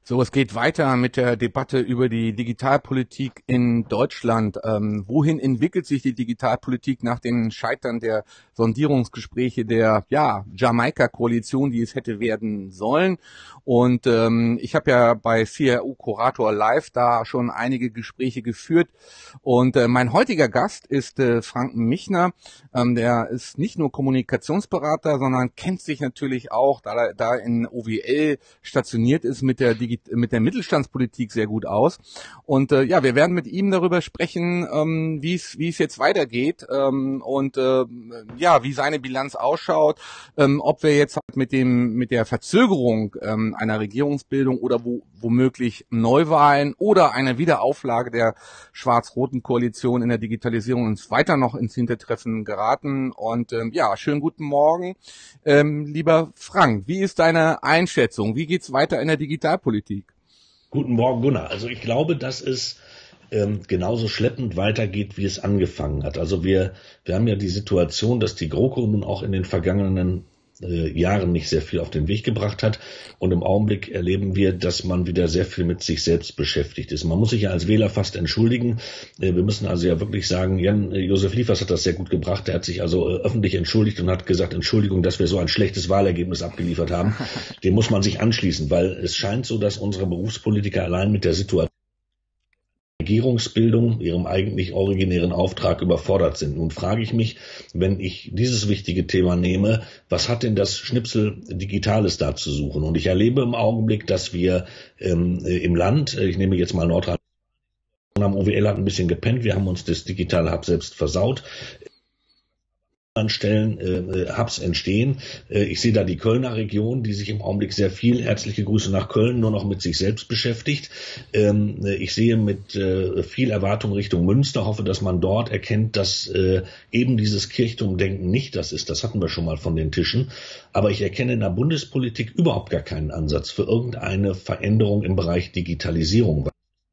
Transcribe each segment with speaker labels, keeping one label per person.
Speaker 1: So, es geht weiter mit der Debatte über die Digitalpolitik in Deutschland. Wohin entwickelt sich die Digitalpolitik nach dem Scheitern der Sondierungsgespräche der Jamaika-Koalition, die es hätte werden sollen? Und ich habe ja bei CRU Kurator Live da schon einige Gespräche geführt. Und mein heutiger Gast ist Frank Michner. Der ist nicht nur Kommunikationsberater, sondern kennt sich natürlich auch, da er in OWL stationiert ist, mit der Mittelstandspolitik sehr gut aus. Und wir werden mit ihm darüber sprechen, wie es jetzt weitergeht, wie seine Bilanz ausschaut, ob wir jetzt halt mit der Verzögerung einer Regierungsbildung oder womöglich Neuwahlen oder einer Wiederauflage der schwarz-roten Koalition in der Digitalisierung uns weiter noch ins Hintertreffen geraten. Und schönen guten Morgen, lieber Frank. Wie ist deine Einschätzung? Wie geht's weiter in der Digitalpolitik?
Speaker 2: Guten Morgen, Gunnar. Also ich glaube, dass es genauso schleppend weitergeht, wie es angefangen hat. Also wir haben ja die Situation, dass die GroKo nun auch in den vergangenen Jahren nicht sehr viel auf den Weg gebracht hat. Und im Augenblick erleben wir, dass man wieder sehr viel mit sich selbst beschäftigt ist. Man muss sich ja als Wähler fast entschuldigen. Wir müssen also ja wirklich sagen, Josef Liefers hat das sehr gut gebracht. Er hat sich also öffentlich entschuldigt und hat gesagt, Entschuldigung, dass wir so ein schlechtes Wahlergebnis abgeliefert haben. Dem muss man sich anschließen, weil es scheint so, dass unsere Berufspolitiker allein mit der Situation Regierungsbildung, ihrem eigentlich originären Auftrag überfordert sind. Nun frage ich mich, wenn ich dieses wichtige Thema nehme, was hat denn das Schnipsel Digitales da zu suchen? Und ich erlebe im Augenblick, dass wir im Land, ich nehme jetzt mal Nordrhein-Westfalen, OWL hat ein bisschen gepennt, wir haben uns das Digital Hub selbst versaut. An Stellen Hubs entstehen. Ich sehe da die Kölner Region, die sich im Augenblick sehr viel, herzliche Grüße nach Köln, nur noch mit sich selbst beschäftigt. Ich sehe mit viel Erwartung Richtung Münster, hoffe, dass man dort erkennt, dass eben dieses Kirchturmdenken nicht das ist. Das hatten wir schon mal von den Tischen. Aber ich erkenne in der Bundespolitik überhaupt gar keinen Ansatz für irgendeine Veränderung im Bereich Digitalisierung.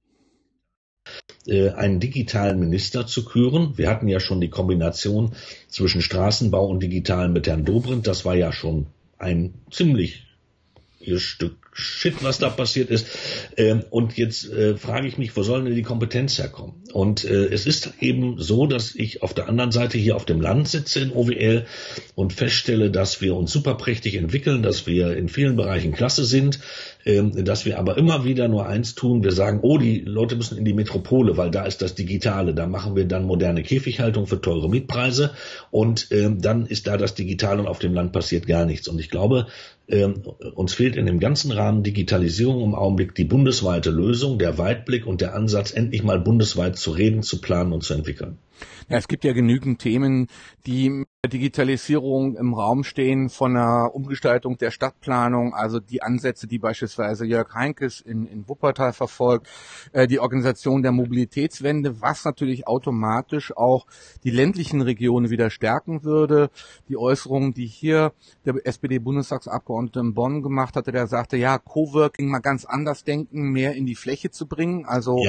Speaker 2: Einen digitalen Minister zu küren. Wir hatten ja schon die Kombination zwischen Straßenbau und Digital mit Herrn Dobrindt. Das war ja schon ein ziemlich Stück Shit, was da passiert ist. Und jetzt frage ich mich, wo soll denn die Kompetenz herkommen? Und es ist eben so, dass ich auf der anderen Seite hier auf dem Land sitze in OWL und feststelle, dass wir uns superprächtig entwickeln, dass wir in vielen Bereichen klasse sind, dass wir aber immer wieder nur eins tun. Wir sagen, die Leute müssen in die Metropole, weil da ist das Digitale. Da machen wir dann moderne Käfighaltung für teure Mietpreise und dann ist da das Digitale und auf dem Land passiert gar nichts. Und ich glaube, uns fehlt in dem ganzen Rahmen Digitalisierung im Augenblick die bundesweite Lösung, der Weitblick und der Ansatz, endlich mal bundesweit zu reden, zu planen und zu entwickeln.
Speaker 1: Ja, es gibt ja genügend Themen, die mit der Digitalisierung im Raum stehen, von der Umgestaltung der Stadtplanung, also die Ansätze, die beispielsweise Jörg Heinkes in Wuppertal verfolgt, die Organisation der Mobilitätswende, was natürlich automatisch auch die ländlichen Regionen wieder stärken würde. Die Äußerung, die hier der SPD-Bundestagsabgeordnete in Bonn gemacht hatte, der sagte, Coworking mal ganz anders denken, mehr in die Fläche zu bringen, also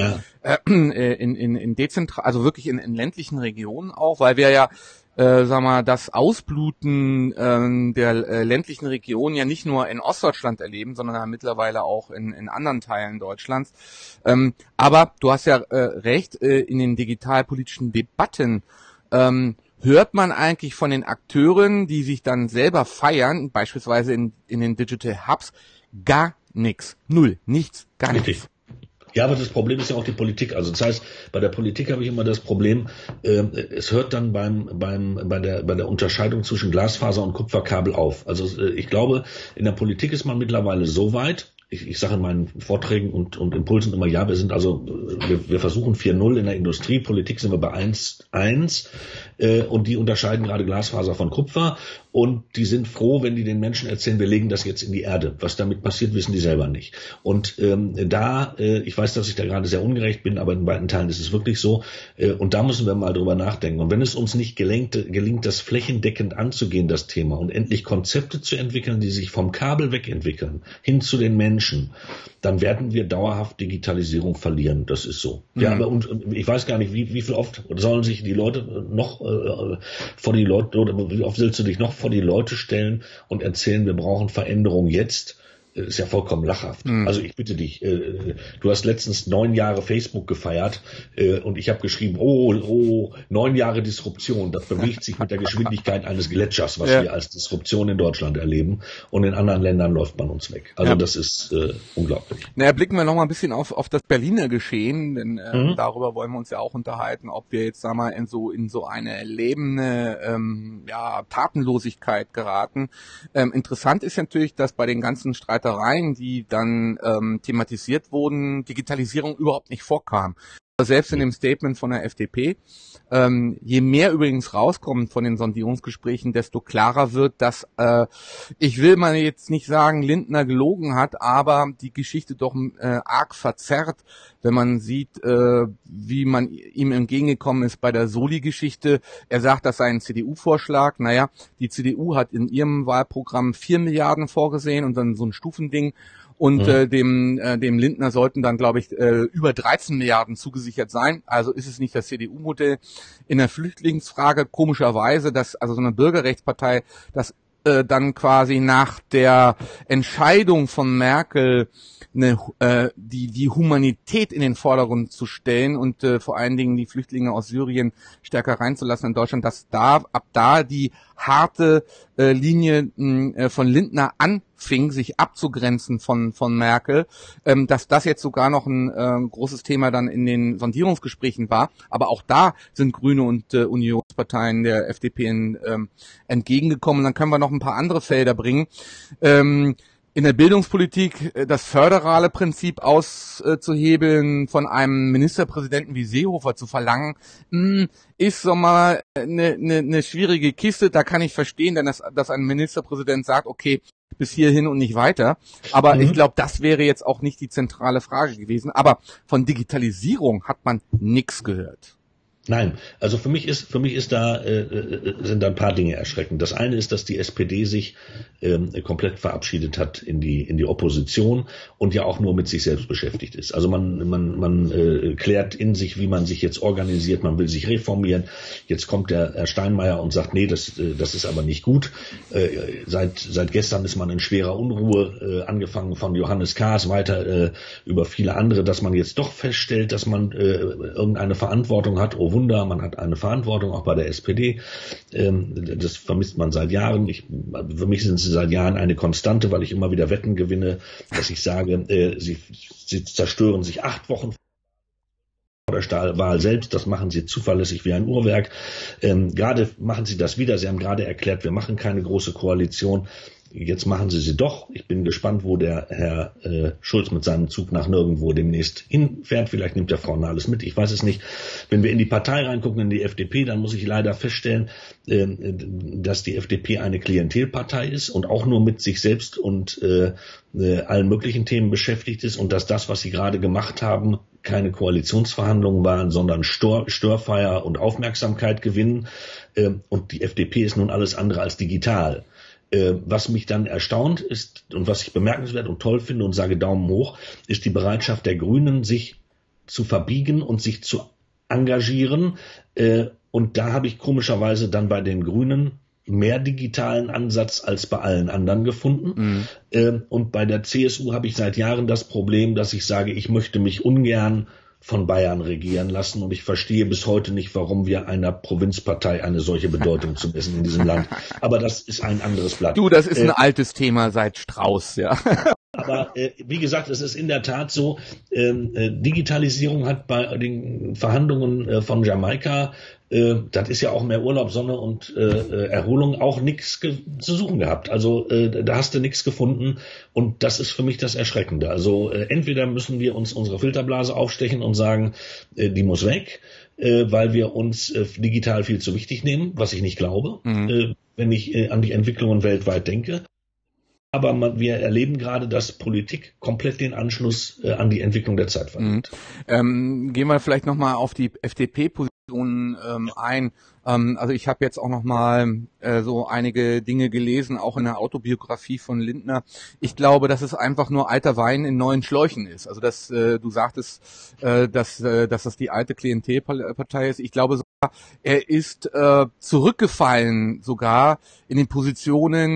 Speaker 1: in dezentral, also wirklich in ländlichen Regionen auch, weil wir ja das Ausbluten der ländlichen Region ja nicht nur in Ostdeutschland erleben, sondern ja mittlerweile auch in anderen Teilen Deutschlands. Aber du hast ja recht, in den digitalpolitischen Debatten hört man eigentlich von den Akteuren, die sich dann selber feiern, beispielsweise in den Digital Hubs, gar nichts. Null. Nichts. Gar nichts.
Speaker 2: Ja, aber das Problem ist ja auch die Politik. Also das heißt, bei der Politik habe ich immer das Problem, es hört dann bei der Unterscheidung zwischen Glasfaser und Kupferkabel auf. Also ich glaube, in der Politik ist man mittlerweile so weit. Ich sage in meinen Vorträgen und Impulsen immer, wir versuchen 4.0 in der Industrie, Politik sind wir bei 1.1 und die unterscheiden gerade Glasfaser von Kupfer und die sind froh, wenn die den Menschen erzählen, wir legen das jetzt in die Erde. Was damit passiert, wissen die selber nicht. Und ich weiß, dass ich da gerade sehr ungerecht bin, aber in weiten Teilen ist es wirklich so und da müssen wir mal drüber nachdenken. Und wenn es uns nicht gelingt, das flächendeckend anzugehen, das Thema, und endlich Konzepte zu entwickeln, die sich vom Kabel wegentwickeln, hin zu den Menschen, dann werden wir dauerhaft Digitalisierung verlieren. Das ist so. Mhm. Ja, und ich weiß gar nicht, wie viel oft sollen sich die Leute noch oder wie oft willst du dich noch vor die Leute stellen und erzählen, wir brauchen Veränderung jetzt, ist ja vollkommen lachhaft.
Speaker 1: Mhm.
Speaker 2: Also ich bitte dich, du hast letztens 9 Jahre Facebook gefeiert und ich habe geschrieben, 9 Jahre Disruption, das bewegt sich mit der Geschwindigkeit eines Gletschers, was wir als Disruption in Deutschland erleben, und in anderen Ländern läuft man uns weg. Also das ist unglaublich.
Speaker 1: Naja, blicken wir noch mal ein bisschen auf das Berliner Geschehen, denn darüber wollen wir uns ja auch unterhalten, ob wir jetzt, sag mal, in so eine lebende Tatenlosigkeit geraten. Interessant ist natürlich, dass bei den ganzen Streitereien, die dann thematisiert wurden, Digitalisierung überhaupt nicht vorkam. Selbst in dem Statement von der FDP. Je mehr übrigens rauskommt von den Sondierungsgesprächen, desto klarer wird, dass, ich will mal jetzt nicht sagen, Lindner gelogen hat, aber die Geschichte doch arg verzerrt, wenn man sieht, wie man ihm entgegengekommen ist bei der Soli-Geschichte. Er sagt, das sei ein CDU-Vorschlag. Naja, die CDU hat in ihrem Wahlprogramm 4 Milliarden vorgesehen und dann so ein Stufending. Und dem Lindner sollten dann, glaube ich, über 13 Milliarden zugesichert sein. Also ist es nicht das CDU-Modell. In der Flüchtlingsfrage komischerweise, dass also so eine Bürgerrechtspartei, das dann quasi nach der Entscheidung von Merkel die Humanität in den Vordergrund zu stellen und vor allen Dingen die Flüchtlinge aus Syrien stärker reinzulassen in Deutschland, dass ab da die harte Linie von Lindner anfing, sich abzugrenzen von Merkel, dass das jetzt sogar noch ein großes Thema dann in den Sondierungsgesprächen war. Aber auch da sind Grüne und Unionsparteien der FDP entgegengekommen. Dann können wir noch ein paar andere Felder bringen. In der Bildungspolitik das föderale Prinzip auszuhebeln, von einem Ministerpräsidenten wie Seehofer zu verlangen, ist so mal eine schwierige Kiste. Da kann ich verstehen, denn dass ein Ministerpräsident sagt, okay, bis hierhin und nicht weiter. Aber ich glaube, das wäre jetzt auch nicht die zentrale Frage gewesen. Aber von Digitalisierung hat man nichts gehört.
Speaker 2: Nein, also für mich sind da ein paar Dinge erschreckend. Das eine ist, dass die SPD sich komplett verabschiedet hat in die Opposition und ja auch nur mit sich selbst beschäftigt ist. Also man klärt in sich, wie man sich jetzt organisiert, man will sich reformieren. Jetzt kommt der Herr Steinmeier und sagt, nee, das ist aber nicht gut. Seit gestern ist man in schwerer Unruhe, angefangen von Johannes Kahrs, weiter über viele andere, dass man jetzt doch feststellt, dass man irgendeine Verantwortung hat. Oh Wunder, man hat eine Verantwortung, auch bei der SPD. Das vermisst man seit Jahren. Für mich sind sie seit Jahren eine Konstante, weil ich immer wieder Wetten gewinne, dass ich sage, sie zerstören sich 8 Wochen vor der Wahl selbst. Das machen sie zuverlässig wie ein Uhrwerk. Gerade machen sie das wieder. Sie haben gerade erklärt, wir machen keine große Koalition. Jetzt machen sie doch. Ich bin gespannt, wo der Herr Schulz mit seinem Zug nach nirgendwo demnächst hinfährt. Vielleicht nimmt der Frau Nahles mit, ich weiß es nicht. Wenn wir in die Partei reingucken, in die FDP, dann muss ich leider feststellen, dass die FDP eine Klientelpartei ist und auch nur mit sich selbst und allen möglichen Themen beschäftigt ist und dass das, was sie gerade gemacht haben, keine Koalitionsverhandlungen waren, sondern Störfeier und Aufmerksamkeit gewinnen. Und die FDP ist nun alles andere als digital. Was mich dann erstaunt ist und was ich bemerkenswert und toll finde und sage Daumen hoch, ist die Bereitschaft der Grünen, sich zu verbiegen und sich zu engagieren. Und da habe ich komischerweise dann bei den Grünen mehr digitalen Ansatz als bei allen anderen gefunden. Und bei der CSU habe ich seit Jahren das Problem, dass ich sage, ich möchte mich ungern von Bayern regieren lassen und ich verstehe bis heute nicht, warum wir einer Provinzpartei eine solche Bedeutung zu messen in diesem Land. Aber das ist ein anderes Blatt.
Speaker 1: Du, das ist ein altes Thema seit Strauß, ja.
Speaker 2: Aber wie gesagt, es ist in der Tat so, Digitalisierung hat bei den Verhandlungen von Jamaika, das ist ja auch mehr Urlaub, Sonne und Erholung, auch nichts zu suchen gehabt. Also da hast du nichts gefunden und das ist für mich das Erschreckende. Also entweder müssen wir uns unsere Filterblase aufstechen und sagen, die muss weg, weil wir uns digital viel zu wichtig nehmen, was ich nicht glaube, wenn ich an die Entwicklungen weltweit denke. Aber wir erleben gerade, dass Politik komplett den Anschluss an die Entwicklung der Zeit verliert.
Speaker 1: Gehen wir vielleicht nochmal auf die FDP-Position ein. Also ich habe jetzt auch nochmal so einige Dinge gelesen, auch in der Autobiografie von Lindner. Ich glaube, dass es einfach nur alter Wein in neuen Schläuchen ist. Also dass du sagtest, dass das die alte Klientelpartei ist. Ich glaube sogar, er ist zurückgefallen sogar in den Positionen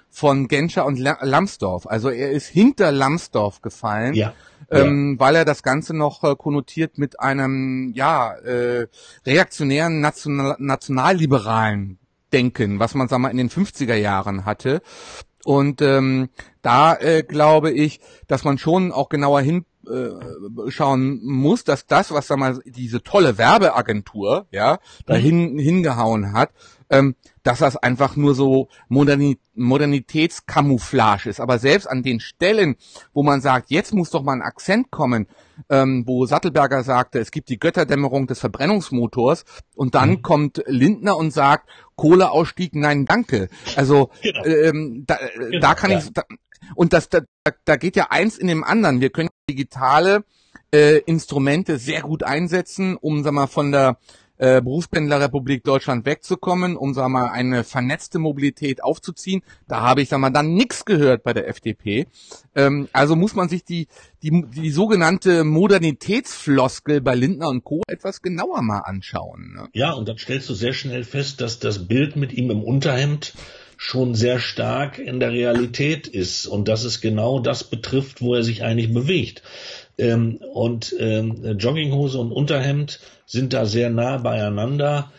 Speaker 1: von Genscher und Lambsdorff. Also er ist hinter Lambsdorff gefallen,
Speaker 2: Ja.
Speaker 1: weil er das Ganze noch konnotiert mit einem reaktionären nationalliberalen Denken, was man, sagen wir mal, in den 50er Jahren hatte. Und da glaube ich, dass man schon auch genauer hinschauen muss, dass das, was, sagen wir mal, diese tolle Werbeagentur hingehauen hat, dass das einfach nur so Modernitätskamouflage ist. Aber selbst an den Stellen, wo man sagt, jetzt muss doch mal ein Akzent kommen, wo Sattelberger sagte, es gibt die Götterdämmerung des Verbrennungsmotors, und dann kommt Lindner und sagt, Kohleausstieg, nein, danke. Also da kann ich, und da geht ja eins in dem anderen. Wir können digitale Instrumente sehr gut einsetzen, um, sagen wir mal, von der Berufspendlerrepublik Deutschland wegzukommen, um, sagen wir mal, eine vernetzte Mobilität aufzuziehen. Da habe ich, sagen wir mal, dann nichts gehört bei der FDP. Also muss man sich die sogenannte Modernitätsfloskel bei Lindner und Co. etwas genauer mal anschauen. Ne?
Speaker 2: Ja, und dann stellst du sehr schnell fest, dass das Bild mit ihm im Unterhemd schon sehr stark in der Realität ist und dass es genau das betrifft, wo er sich eigentlich bewegt. Jogginghose und Unterhemd sind da sehr nah beieinander.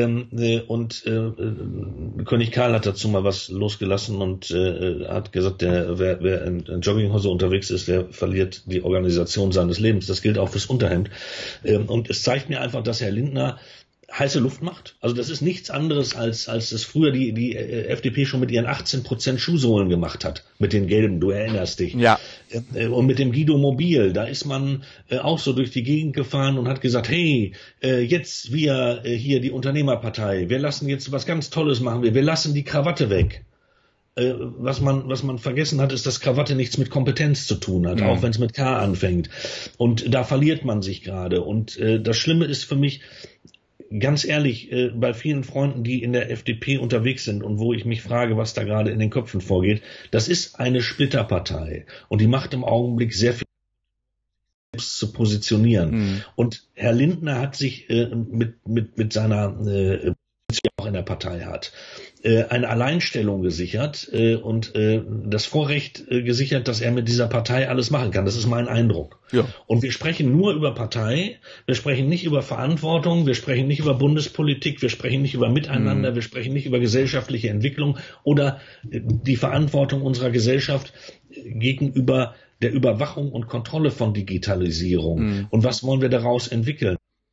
Speaker 2: König Karl hat dazu mal was losgelassen und hat gesagt, wer in Jogginghose unterwegs ist, der verliert die Organisation seines Lebens. Das gilt auch fürs Unterhemd. Und es zeigt mir einfach, dass Herr Lindner heiße Luft macht. Also das ist nichts anderes, als es früher die FDP schon mit ihren 18% Schuhsohlen gemacht hat. Mit den gelben, du erinnerst dich.
Speaker 1: Ja.
Speaker 2: Und mit dem Guido Mobil, da ist man auch so durch die Gegend gefahren und hat gesagt, hey, jetzt wir hier die Unternehmerpartei, wir lassen jetzt was ganz Tolles machen, wir lassen die Krawatte weg. Was man vergessen hat, ist, dass Krawatte nichts mit Kompetenz zu tun hat, auch wenn es mit K anfängt. Und da verliert man sich gerade. Und das Schlimme ist für mich, ganz ehrlich, bei vielen Freunden, die in der FDP unterwegs sind und wo ich mich frage, was da gerade in den Köpfen vorgeht, das ist eine Splitterpartei und die macht im Augenblick sehr viel selbst zu positionieren. Und Herr Lindner hat sich mit seiner auch in der Partei hat, eine Alleinstellung gesichert und das Vorrecht gesichert, dass er mit dieser Partei alles machen kann. Das ist mein Eindruck.
Speaker 1: Ja.
Speaker 2: Und wir sprechen nur über Partei, wir sprechen nicht über Verantwortung, wir sprechen nicht über Bundespolitik, wir sprechen nicht über Miteinander, wir sprechen nicht über gesellschaftliche Entwicklung oder die Verantwortung unserer Gesellschaft gegenüber der Überwachung und Kontrolle von Digitalisierung. Und was wollen wir daraus entwickeln?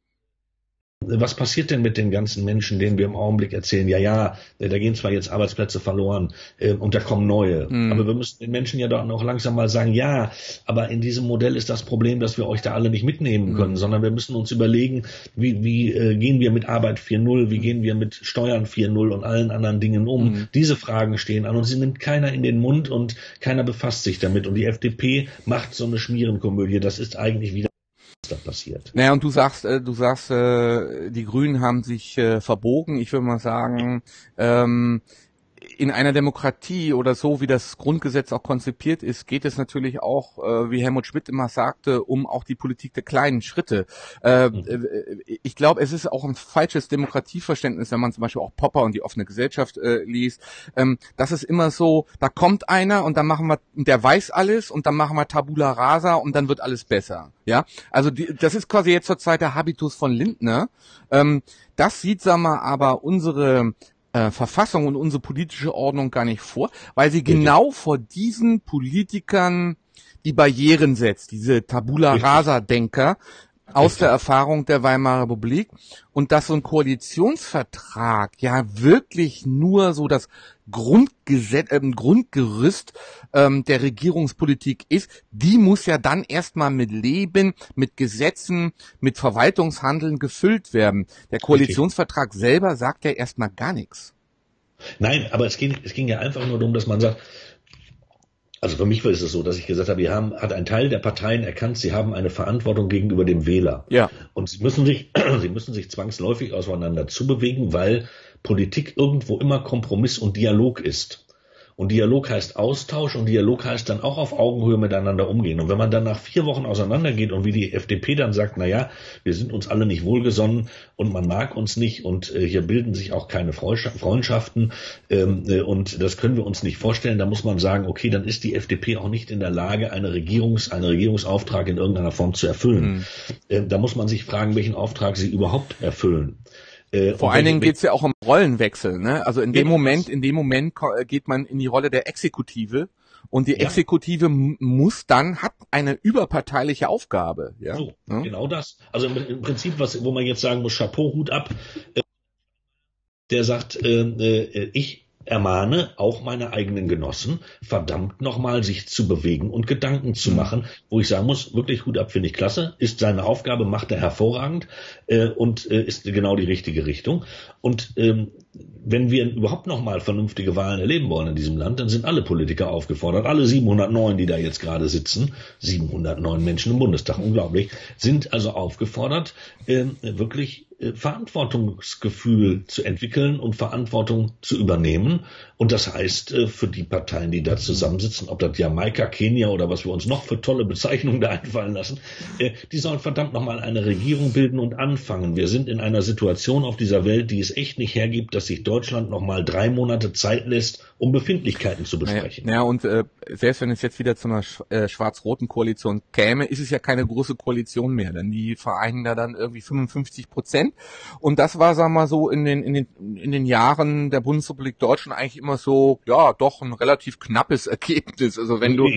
Speaker 2: Was passiert denn mit den ganzen Menschen, denen wir im Augenblick erzählen, da gehen zwar jetzt Arbeitsplätze verloren und da kommen neue, aber wir müssen den Menschen ja dann auch langsam mal sagen, ja, aber in diesem Modell ist das Problem, dass wir euch da alle nicht mitnehmen können, sondern wir müssen uns überlegen, wie gehen wir mit Arbeit 4.0, wie gehen wir mit Steuern 4.0 und allen anderen Dingen um. Diese Fragen stehen an und sie nimmt keiner in den Mund und keiner befasst sich damit und die FDP macht so eine Schmierenkomödie, das ist eigentlich wieder da passiert.
Speaker 1: Naja, und du sagst, die Grünen haben sich verbogen. Ich würde mal sagen, in einer Demokratie oder so, wie das Grundgesetz auch konzipiert ist, geht es natürlich auch, wie Helmut Schmidt immer sagte, um auch die Politik der kleinen Schritte. Ich glaube, es ist auch ein falsches Demokratieverständnis, wenn man zum Beispiel auch Popper und die offene Gesellschaft liest. Das ist immer so, da kommt einer und dann der weiß alles und dann machen wir Tabula Rasa und dann wird alles besser. Ja, also das ist quasi jetzt zur Zeit der Habitus von Lindner. Das sieht, sagen wir, aber unsere Verfassung und unsere politische Ordnung gar nicht vor, weil sie genau vor diesen Politikern die Barrieren setzt, diese Tabula Rasa-Denker aus der Erfahrung der Weimarer Republik, und dass so ein Koalitionsvertrag ja wirklich nur so das Grundgerüst der Regierungspolitik ist, die muss ja dann erstmal mit Leben, mit Gesetzen, mit Verwaltungshandeln gefüllt werden. Der Koalitionsvertrag selber sagt ja erstmal gar nichts.
Speaker 2: Nein, aber es ging ja einfach nur darum, dass man sagt, also für mich war es so, dass ich gesagt habe, hat ein Teil der Parteien erkannt, sie haben eine Verantwortung gegenüber dem Wähler.
Speaker 1: Ja.
Speaker 2: Und sie müssen sich zwangsläufig auseinander zubewegen, weil Politik irgendwo immer Kompromiss und Dialog ist. Und Dialog heißt Austausch und Dialog heißt dann auch auf Augenhöhe miteinander umgehen. Und wenn man dann nach 4 Wochen auseinandergeht und wie die FDP dann sagt, na ja, wir sind uns alle nicht wohlgesonnen und man mag uns nicht und hier bilden sich auch keine Freundschaften und das können wir uns nicht vorstellen, da muss man sagen, okay, dann ist die FDP auch nicht in der Lage, einen Regierungsauftrag in irgendeiner Form zu erfüllen. Da muss man sich fragen, welchen Auftrag sie überhaupt erfüllen.
Speaker 1: Vor allen Dingen geht's ja auch um Rollenwechsel, ne? Also in dem Moment geht man in die Rolle der Exekutive und die Exekutive hat eine überparteiliche Aufgabe, ja.
Speaker 2: So, genau das. Also im Prinzip, wo man jetzt sagen muss, Chapeau, Hut ab, der sagt, ich ermahne auch meine eigenen Genossen, verdammt nochmal sich zu bewegen und Gedanken zu machen, wo ich sagen muss, wirklich Hut ab, finde ich klasse, ist seine Aufgabe, macht er hervorragend und ist genau die richtige Richtung. Und wenn wir überhaupt nochmal vernünftige Wahlen erleben wollen in diesem Land, dann sind alle Politiker aufgefordert, alle 709, die da jetzt gerade sitzen, 709 Menschen im Bundestag, unglaublich, sind also aufgefordert, wirklich Verantwortungsgefühl zu entwickeln und Verantwortung zu übernehmen. Und das heißt, für die Parteien, die da zusammensitzen, ob das Jamaika, Kenia oder was wir uns noch für tolle Bezeichnungen da einfallen lassen, die sollen verdammt nochmal eine Regierung bilden und anfangen. Wir sind in einer Situation auf dieser Welt, die es echt nicht hergibt, dass sich Deutschland nochmal 3 Monate Zeit lässt, um Befindlichkeiten zu besprechen.
Speaker 1: Ja, und selbst wenn es jetzt wieder zu einer schwarz-roten Koalition käme, ist es ja keine große Koalition mehr, denn die vereinen da dann irgendwie 55%. Und das war, sagen wir mal so, in den Jahren der Bundesrepublik Deutschland eigentlich immer so, ja, doch ein relativ knappes Ergebnis. Also wenn du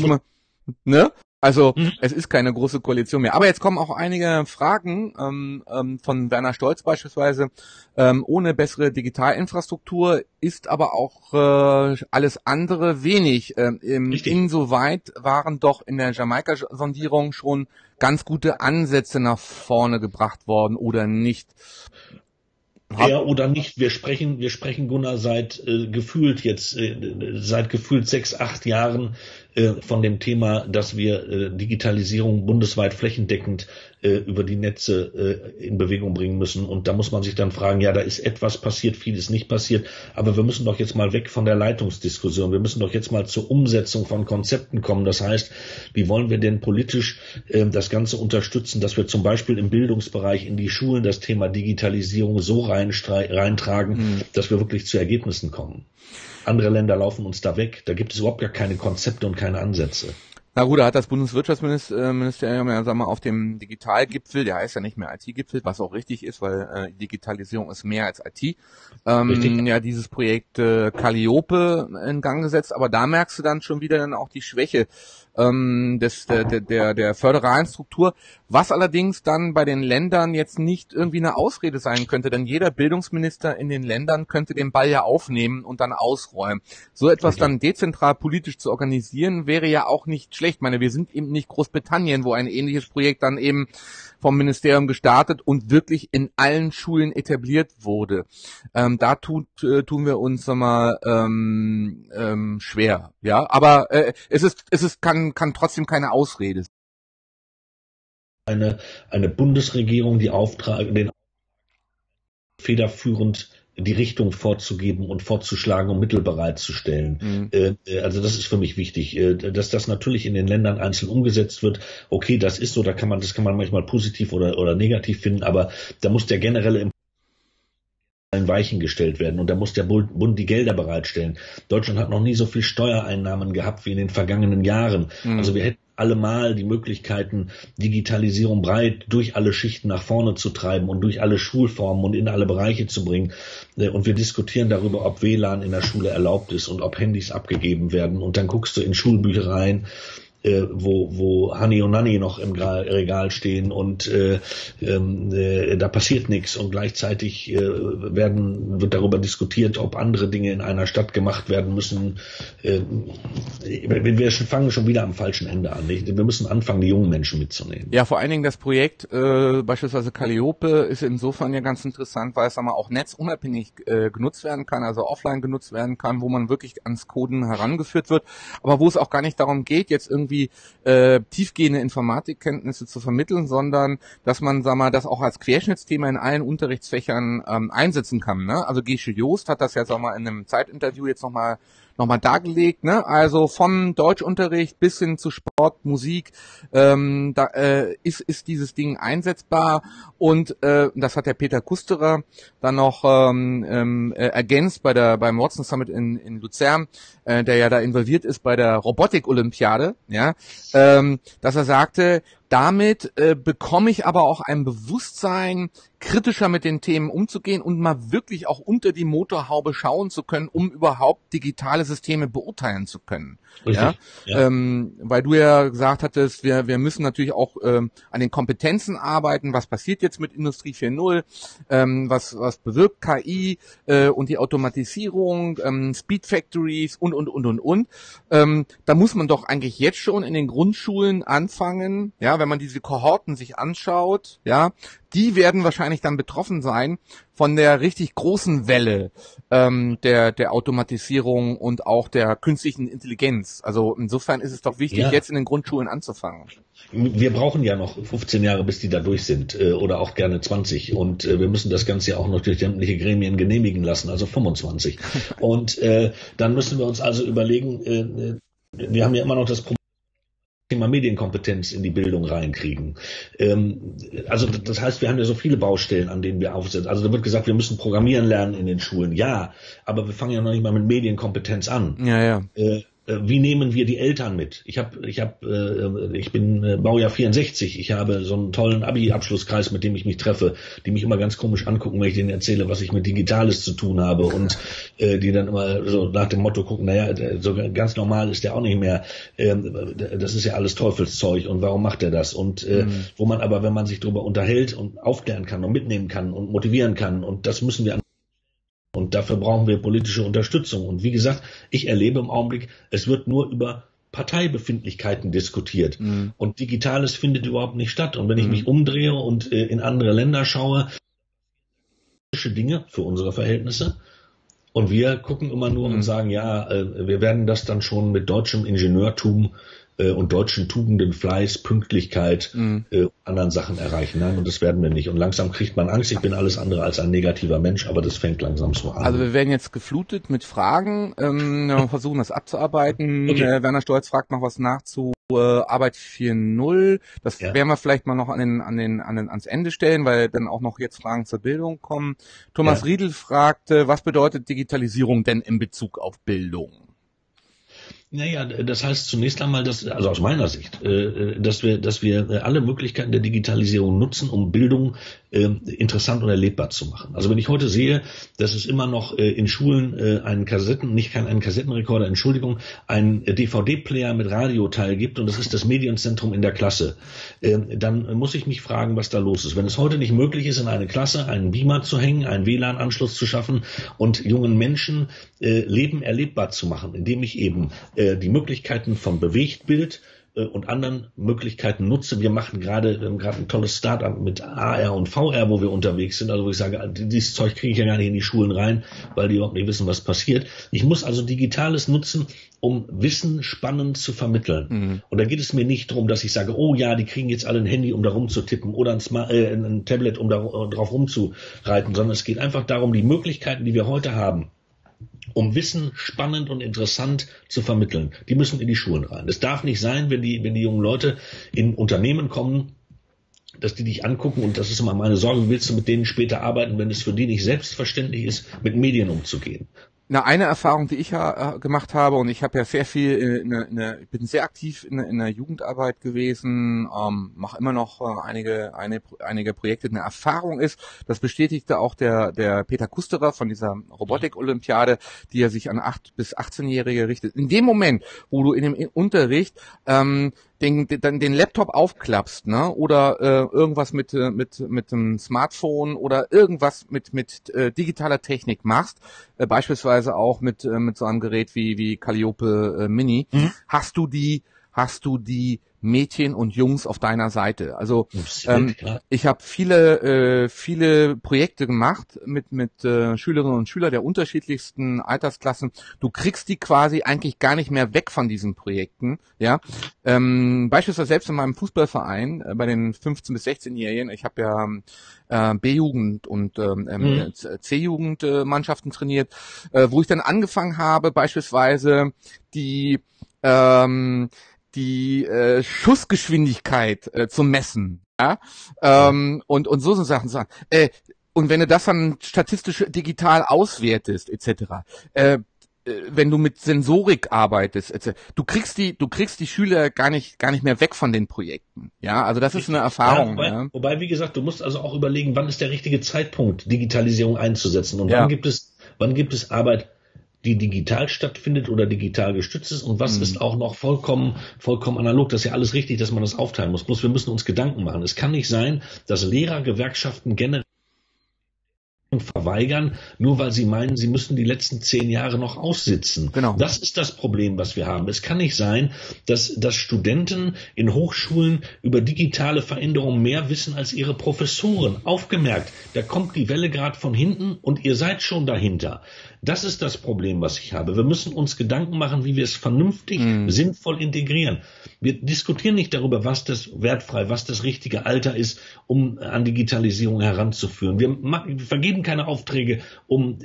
Speaker 1: Also es ist keine große Koalition mehr. Aber jetzt kommen auch einige Fragen von Werner Stolz beispielsweise. Ohne bessere Digitalinfrastruktur ist aber auch alles andere wenig. Insoweit waren doch in der Jamaika-Sondierung schon ganz gute Ansätze nach vorne gebracht worden, oder nicht?
Speaker 2: Ja oder nicht, wir sprechen Gunnar seit gefühlt 6, 8 Jahren von dem Thema, dass wir Digitalisierung bundesweit flächendeckend über die Netze in Bewegung bringen müssen. Und da muss man sich dann fragen, ja, da ist etwas passiert, vieles nicht passiert, aber wir müssen doch jetzt mal weg von der Leitungsdiskussion. Wir müssen doch jetzt mal zur Umsetzung von Konzepten kommen. Das heißt, wie wollen wir denn politisch das Ganze unterstützen, dass wir zum Beispiel im Bildungsbereich in die Schulen das Thema Digitalisierung so reintragen, dass wir wirklich zu Ergebnissen kommen. Andere Länder laufen uns da weg. Da gibt es überhaupt gar keine Konzepte und keine Ansätze.
Speaker 1: Na gut, da hat das Bundeswirtschaftsministerium ja, sagen wir, auf dem Digitalgipfel, der heißt ja nicht mehr IT-Gipfel, was auch richtig ist, weil Digitalisierung ist mehr als IT, ja dieses Projekt Calliope in Gang gesetzt, aber da merkst du dann schon wieder dann auch die Schwäche der föderalen Struktur, was allerdings dann bei den Ländern jetzt nicht irgendwie eine Ausrede sein könnte, denn jeder Bildungsminister in den Ländern könnte den Ball ja aufnehmen und dann ausräumen. So etwas dann dezentral politisch zu organisieren, wäre ja auch nicht schlecht. Ich meine, wir sind eben nicht Großbritannien, wo ein ähnliches Projekt dann eben vom Ministerium gestartet und wirklich in allen Schulen etabliert wurde. Da tun wir uns mal schwer, ja. Aber es kann trotzdem keine Ausrede
Speaker 2: sein. Eine Bundesregierung, die den federführend die Richtung vorzugeben und vorzuschlagen und Mittel bereitzustellen. Also das ist für mich wichtig, dass das natürlich in den Ländern einzeln umgesetzt wird. Okay, das ist so, das kann man manchmal positiv oder negativ finden, aber da muss der generelle Impuls in Weichen gestellt werden und da muss der Bund die Gelder bereitstellen. Deutschland hat noch nie so viel Steuereinnahmen gehabt wie in den vergangenen Jahren. Also wir hätten allemal die Möglichkeiten, Digitalisierung breit durch alle Schichten nach vorne zu treiben und durch alle Schulformen und in alle Bereiche zu bringen. Und wir diskutieren darüber, ob WLAN in der Schule erlaubt ist und ob Handys abgegeben werden. Und dann guckst du in Schulbüchereien, wo Hani und Nanni noch im Regal stehen und da passiert nichts und gleichzeitig wird darüber diskutiert, ob andere Dinge in einer Stadt gemacht werden müssen. Wir fangen schon wieder am falschen Ende an. Wir müssen anfangen, die jungen Menschen mitzunehmen.
Speaker 1: Ja, vor allen Dingen das Projekt beispielsweise Calliope ist insofern ja ganz interessant, weil es auch netzunabhängig genutzt werden kann, also offline genutzt werden kann, wo man wirklich ans Coden herangeführt wird, aber wo es auch gar nicht darum geht, jetzt irgendwie tiefgehende Informatikkenntnisse zu vermitteln, sondern dass man, das auch als Querschnittsthema in allen Unterrichtsfächern einsetzen kann. Ne? Also Gesche Joost hat das ja, in einem Zeitinterview jetzt nochmal nochmal dargelegt, ne? Also vom Deutschunterricht bis hin zu Sport, Musik, ist dieses Ding einsetzbar und das hat der Peter Kusterer dann noch ergänzt beim Watson Summit in Luzern, der ja da involviert ist bei der Robotik-Olympiade, ja, dass er sagte, damit bekomme ich aber auch ein Bewusstsein, kritischer mit den Themen umzugehen und mal wirklich auch unter die Motorhaube schauen zu können, um überhaupt digitale Systeme beurteilen zu können. Ja? Ja. Weil du ja gesagt hattest, wir müssen natürlich auch an den Kompetenzen arbeiten. Was passiert jetzt mit Industrie 4.0? Was bewirkt KI und die Automatisierung, Speed Factories und. Da muss man doch eigentlich jetzt schon in den Grundschulen anfangen, ja, wenn man diese Kohorten sich anschaut, ja, die werden wahrscheinlich dann betroffen sein von der richtig großen Welle der Automatisierung und auch der künstlichen Intelligenz. Also insofern ist es doch wichtig, jetzt in den Grundschulen anzufangen.
Speaker 2: Wir brauchen ja noch 15 Jahre, bis die da durch sind, oder auch gerne 20. Und wir müssen das Ganze ja auch noch durch sämtliche Gremien genehmigen lassen, also 25. Und dann müssen wir uns also überlegen, wir haben ja immer noch das Thema Medienkompetenz in die Bildung reinkriegen. Also das heißt, wir haben ja so viele Baustellen, an denen wir aufsetzen. Also da wird gesagt, wir müssen programmieren lernen in den Schulen. Ja, aber wir fangen ja noch nicht mal mit Medienkompetenz an.
Speaker 1: Ja.
Speaker 2: Wie nehmen wir die Eltern mit? Ich bin Baujahr 64. Ich habe so einen tollen Abi-Abschlusskreis, mit dem ich mich treffe, die mich immer ganz komisch angucken, wenn ich denen erzähle, was ich mit Digitales zu tun habe und die dann immer so nach dem Motto gucken, naja, so ganz normal ist der auch nicht mehr. Das ist ja alles Teufelszeug und warum macht er das? Und wo man aber, wenn man sich darüber unterhält und aufklären kann und mitnehmen kann und motivieren kann, und das müssen wir und dafür brauchen wir politische Unterstützung. Und wie gesagt, ich erlebe im Augenblick, es wird nur über Parteibefindlichkeiten diskutiert. Und Digitales findet überhaupt nicht statt. Und wenn ich mich umdrehe und in andere Länder schaue, Dinge für unsere Verhältnisse. Und wir gucken immer nur und sagen, ja, wir werden das dann schon mit deutschem Ingenieurtum und deutschen Tugenden, Fleiß, Pünktlichkeit, anderen Sachen erreichen. Nein, und das werden wir nicht. Und langsam kriegt man Angst. Ich bin alles andere als ein negativer Mensch, aber das fängt langsam so an.
Speaker 1: Also wir werden jetzt geflutet mit Fragen, versuchen das abzuarbeiten. Okay. Werner Stolz fragt noch was nach zu Arbeit 4.0. Das werden wir vielleicht mal noch ans Ende stellen, weil dann auch noch jetzt Fragen zur Bildung kommen. Thomas Riedel fragte, was bedeutet Digitalisierung denn in Bezug auf Bildung?
Speaker 2: Naja, das heißt zunächst einmal, also aus meiner Sicht, dass wir alle Möglichkeiten der Digitalisierung nutzen, um Bildung interessant und erlebbar zu machen. Also wenn ich heute sehe, dass es immer noch in Schulen einen Kassettenrekorder, einen DVD-Player mit Radioteil gibt und das ist das Medienzentrum in der Klasse, dann muss ich mich fragen, was da los ist. Wenn es heute nicht möglich ist, in eine Klasse einen Beamer zu hängen, einen WLAN-Anschluss zu schaffen und jungen Menschen Leben erlebbar zu machen, indem ich eben die Möglichkeiten von Bewegtbild und anderen Möglichkeiten nutze. Wir haben gerade ein tolles Start-up mit AR und VR, wo wir unterwegs sind. Also wo ich sage, dieses Zeug kriege ich ja gar nicht in die Schulen rein, weil die überhaupt nicht wissen, was passiert. Ich muss also Digitales nutzen, um Wissen spannend zu vermitteln. Und da geht es mir nicht darum, dass ich sage, oh ja, die kriegen jetzt alle ein Handy, um da rumzutippen oder ein Tablet, um da drauf rumzureiten, sondern es geht einfach darum, die Möglichkeiten, die wir heute haben, um Wissen spannend und interessant zu vermitteln. Die müssen in die Schulen rein. Es darf nicht sein, wenn die jungen Leute in Unternehmen kommen, dass die dich angucken, und das ist immer meine Sorge, wie willst du mit denen später arbeiten, wenn es für die nicht selbstverständlich ist, mit Medien umzugehen.
Speaker 1: Eine Erfahrung, die ich ja gemacht habe, und ich habe ja sehr viel ich bin sehr aktiv in der Jugendarbeit gewesen, mache immer noch einige Projekte. Eine Erfahrung ist, das bestätigte auch der Peter Kusterer von dieser Robotik-Olympiade, die ja sich an 8- bis 18-Jährige richtet. In dem Moment, wo du in dem Unterricht den Laptop aufklappst, ne, oder irgendwas mit dem Smartphone oder irgendwas mit digitaler Technik machst, beispielsweise auch mit so einem Gerät wie Calliope Mini, hast du die hast du die Mädchen und Jungs auf deiner Seite. Also ich habe viele Projekte gemacht mit Schülerinnen und Schülern der unterschiedlichsten Altersklassen. Du kriegst die quasi eigentlich gar nicht mehr weg von diesen Projekten. Ja, beispielsweise selbst in meinem Fußballverein bei den 15- bis 16-Jährigen. Ich habe ja B-Jugend und C-Jugend-Mannschaften trainiert, wo ich dann angefangen habe, beispielsweise die Schussgeschwindigkeit zu messen, ja, und so Sachen sagen. Und wenn du das dann statistisch digital auswertest, etc., wenn du mit Sensorik arbeitest, etc., du kriegst die Schüler gar nicht mehr weg von den Projekten, ja, also das ist eine Erfahrung.
Speaker 2: Ja, wobei, wie gesagt, du musst also auch überlegen, wann ist der richtige Zeitpunkt, Digitalisierung einzusetzen und wann gibt es Arbeit, die digital stattfindet oder digital gestützt ist und was ist auch noch vollkommen analog. Das ist ja alles richtig, dass man das aufteilen muss. Bloß wir müssen uns Gedanken machen. Es kann nicht sein, dass Lehrergewerkschaften generell verweigern, nur weil sie meinen, sie müssen die letzten 10 Jahre noch aussitzen.
Speaker 1: Genau.
Speaker 2: Das ist das Problem, was wir haben. Es kann nicht sein, dass Studenten in Hochschulen über digitale Veränderungen mehr wissen als ihre Professoren. Aufgemerkt, da kommt die Welle gerade von hinten und ihr seid schon dahinter. Das ist das Problem, was ich habe. Wir müssen uns Gedanken machen, wie wir es vernünftig, sinnvoll integrieren. Wir diskutieren nicht darüber, was das richtige Alter ist, um an Digitalisierung heranzuführen. Wir vergeben keine Aufträge, um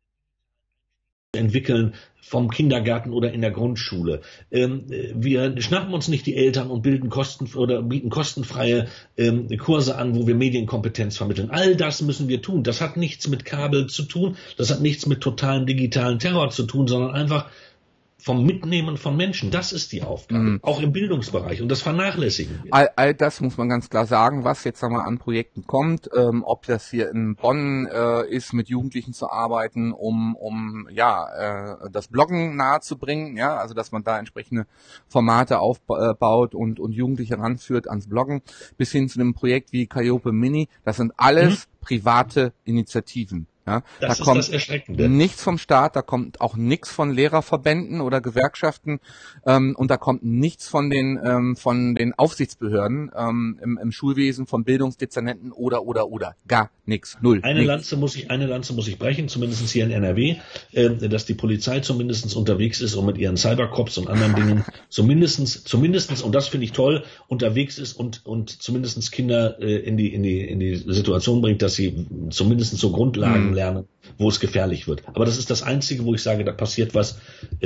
Speaker 2: entwickeln vom Kindergarten oder in der Grundschule. Wir schnappen uns nicht die Eltern und bieten kostenfreie Kurse an, wo wir Medienkompetenz vermitteln. All das müssen wir tun. Das hat nichts mit Kabel zu tun, das hat nichts mit totalem digitalen Terror zu tun, sondern einfach vom Mitnehmen von Menschen. Das ist die Aufgabe, auch im Bildungsbereich. Und das vernachlässigen wir.
Speaker 1: All das muss man ganz klar sagen, was jetzt an Projekten kommt, ob das hier in Bonn ist, mit Jugendlichen zu arbeiten, um das Bloggen nahezubringen, ja, also dass man da entsprechende Formate aufbaut und Jugendliche ranführt ans Bloggen, bis hin zu einem Projekt wie Calliope Mini. Das sind alles private Initiativen. Ja,
Speaker 2: das
Speaker 1: da kommt
Speaker 2: das Erschreckende.
Speaker 1: Nichts vom Staat, da kommt auch nichts von Lehrerverbänden oder Gewerkschaften und da kommt nichts von den Aufsichtsbehörden im Schulwesen, von Bildungsdezernenten oder gar nichts, null.
Speaker 2: Eine Lanze muss ich brechen, zumindest hier in NRW, dass die Polizei zumindest unterwegs ist und mit ihren Cybercops und anderen Dingen zumindest und das finde ich toll, unterwegs ist und zumindest Kinder in die Situation bringt, dass sie zumindest so Grundlagen lernen, wo es gefährlich wird. Aber das ist das Einzige, wo ich sage, da passiert was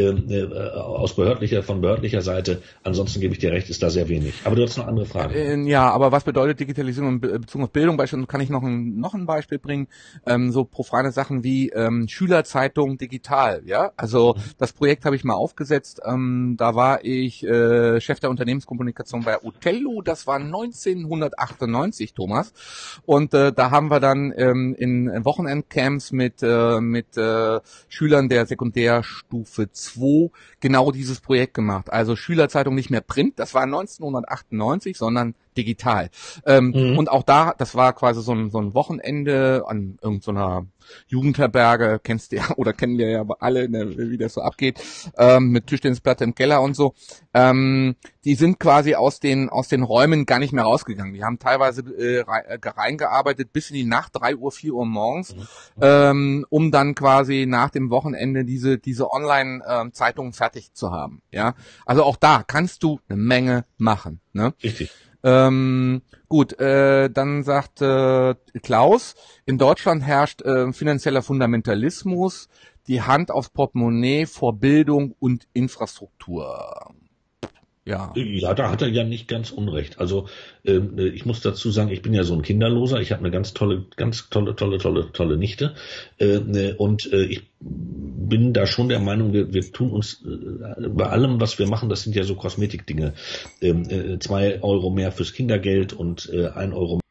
Speaker 2: von behördlicher Seite. Ansonsten gebe ich dir recht, ist da sehr wenig. Aber du hast noch andere Fragen.
Speaker 1: Ja, aber was bedeutet Digitalisierung in Bezug auf Bildung? Beispielsweise kann ich noch ein Beispiel bringen. So profane Sachen wie Schülerzeitung digital. Ja, also das Projekt habe ich mal aufgesetzt. Da war ich Chef der Unternehmenskommunikation bei Utello. Das war 1998, Thomas. Und da haben wir dann in Wochenendcamps mit Schülern der Sekundärstufe 2 genau dieses Projekt gemacht. Also Schülerzeitung nicht mehr Print, das war 1998, sondern digital. Und auch das war quasi so ein Wochenende an irgendeiner Jugendherberge, kennst du ja oder kennen wir ja alle, ne, wie das so abgeht, mit Tischtennisplatte im Keller und so. Die sind quasi aus den Räumen gar nicht mehr rausgegangen. Die haben teilweise reingearbeitet bis in die Nacht, 3 Uhr, 4 Uhr morgens, um dann quasi nach dem Wochenende diese Online-Zeitungen fertig zu haben. Ja, also auch da kannst du eine Menge machen. Ne?
Speaker 2: Richtig.
Speaker 1: Gut, dann sagt Klaus, in Deutschland herrscht finanzieller Fundamentalismus, die Hand aufs Portemonnaie vor Bildung und Infrastruktur. Ja,
Speaker 2: da hat er ja nicht ganz unrecht. Also ich muss dazu sagen, ich bin ja so ein Kinderloser. Ich habe eine ganz tolle Nichte. Und ich bin da schon der Meinung, wir tun uns bei allem, was wir machen, das sind ja so Kosmetikdinge. 2 Euro mehr fürs Kindergeld und 1 Euro.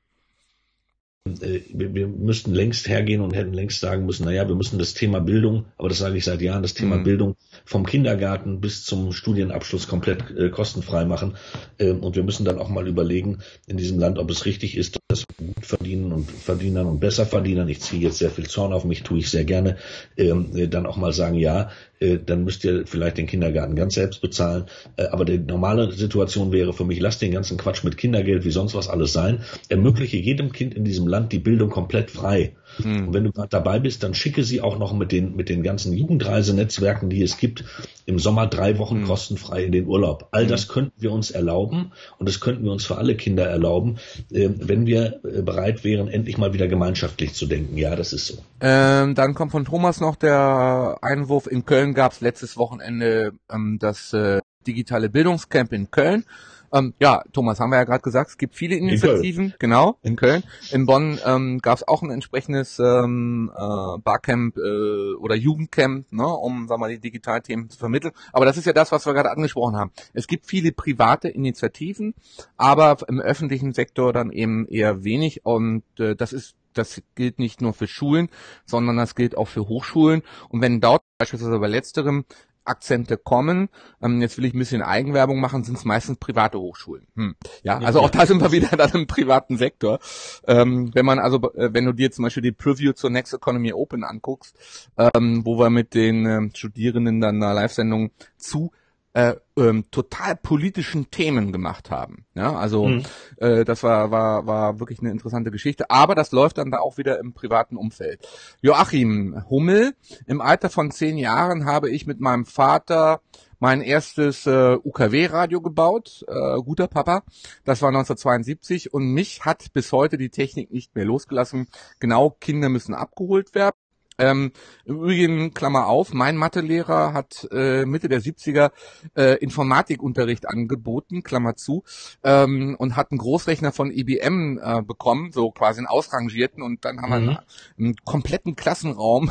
Speaker 2: Wir müssten längst hergehen und hätten längst sagen müssen, wir müssen das Thema Bildung, aber das sage ich seit Jahren, das Thema Bildung vom Kindergarten bis zum Studienabschluss komplett kostenfrei machen. Und wir müssen dann auch mal überlegen in diesem Land, ob es richtig ist, dass das gut verdienen und Verdienern und Besserverdienern, ich ziehe jetzt sehr viel Zorn auf mich, tue ich sehr gerne, dann auch mal sagen, ja, dann müsst ihr vielleicht den Kindergarten ganz selbst bezahlen. Aber die normale Situation wäre für mich, lasst den ganzen Quatsch mit Kindergeld wie sonst was alles sein. Ermögliche jedem Kind in diesem Land die Bildung komplett frei. Und wenn du gerade dabei bist, dann schicke sie auch noch mit den ganzen Jugendreisenetzwerken, die es gibt, im Sommer 3 Wochen kostenfrei in den Urlaub. All das könnten wir uns erlauben und das könnten wir uns für alle Kinder erlauben, wenn wir bereit wären, endlich mal wieder gemeinschaftlich zu denken. Ja, das ist so.
Speaker 1: Dann kommt von Thomas noch der Einwurf, in Köln gab es letztes Wochenende das digitale Bildungscamp in Köln. Ja, Thomas, haben wir ja gerade gesagt, es gibt viele Initiativen, genau, in Köln. In Bonn gab es auch ein entsprechendes Barcamp oder Jugendcamp, ne, um, sagen wir mal, die Digitalthemen zu vermitteln. Aber das ist ja das, was wir gerade angesprochen haben. Es gibt viele private Initiativen, aber im öffentlichen Sektor dann eben eher wenig. Und das gilt nicht nur für Schulen, sondern das gilt auch für Hochschulen. Und wenn dort beispielsweise bei letzterem Akzente kommen, jetzt will ich ein bisschen Eigenwerbung machen, sind es meistens private Hochschulen. Ja, also auch da sind wir wieder dann im privaten Sektor. Wenn du dir zum Beispiel die Preview zur Next Economy Open anguckst, wo wir mit den Studierenden dann eine Live-Sendung zu total politischen Themen gemacht haben. Ja, also das war wirklich eine interessante Geschichte. Aber das läuft dann da auch wieder im privaten Umfeld. Joachim Hummel, im Alter von 10 Jahren habe ich mit meinem Vater mein erstes UKW-Radio gebaut, guter Papa. Das war 1972 und mich hat bis heute die Technik nicht mehr losgelassen. Genau, Kinder müssen abgeholt werden. Im Übrigen, Klammer auf, mein Mathelehrer hat Mitte der 70er Informatikunterricht angeboten, Klammer zu, und hat einen Großrechner von IBM bekommen, so quasi einen ausrangierten, und dann haben wir einen kompletten Klassenraum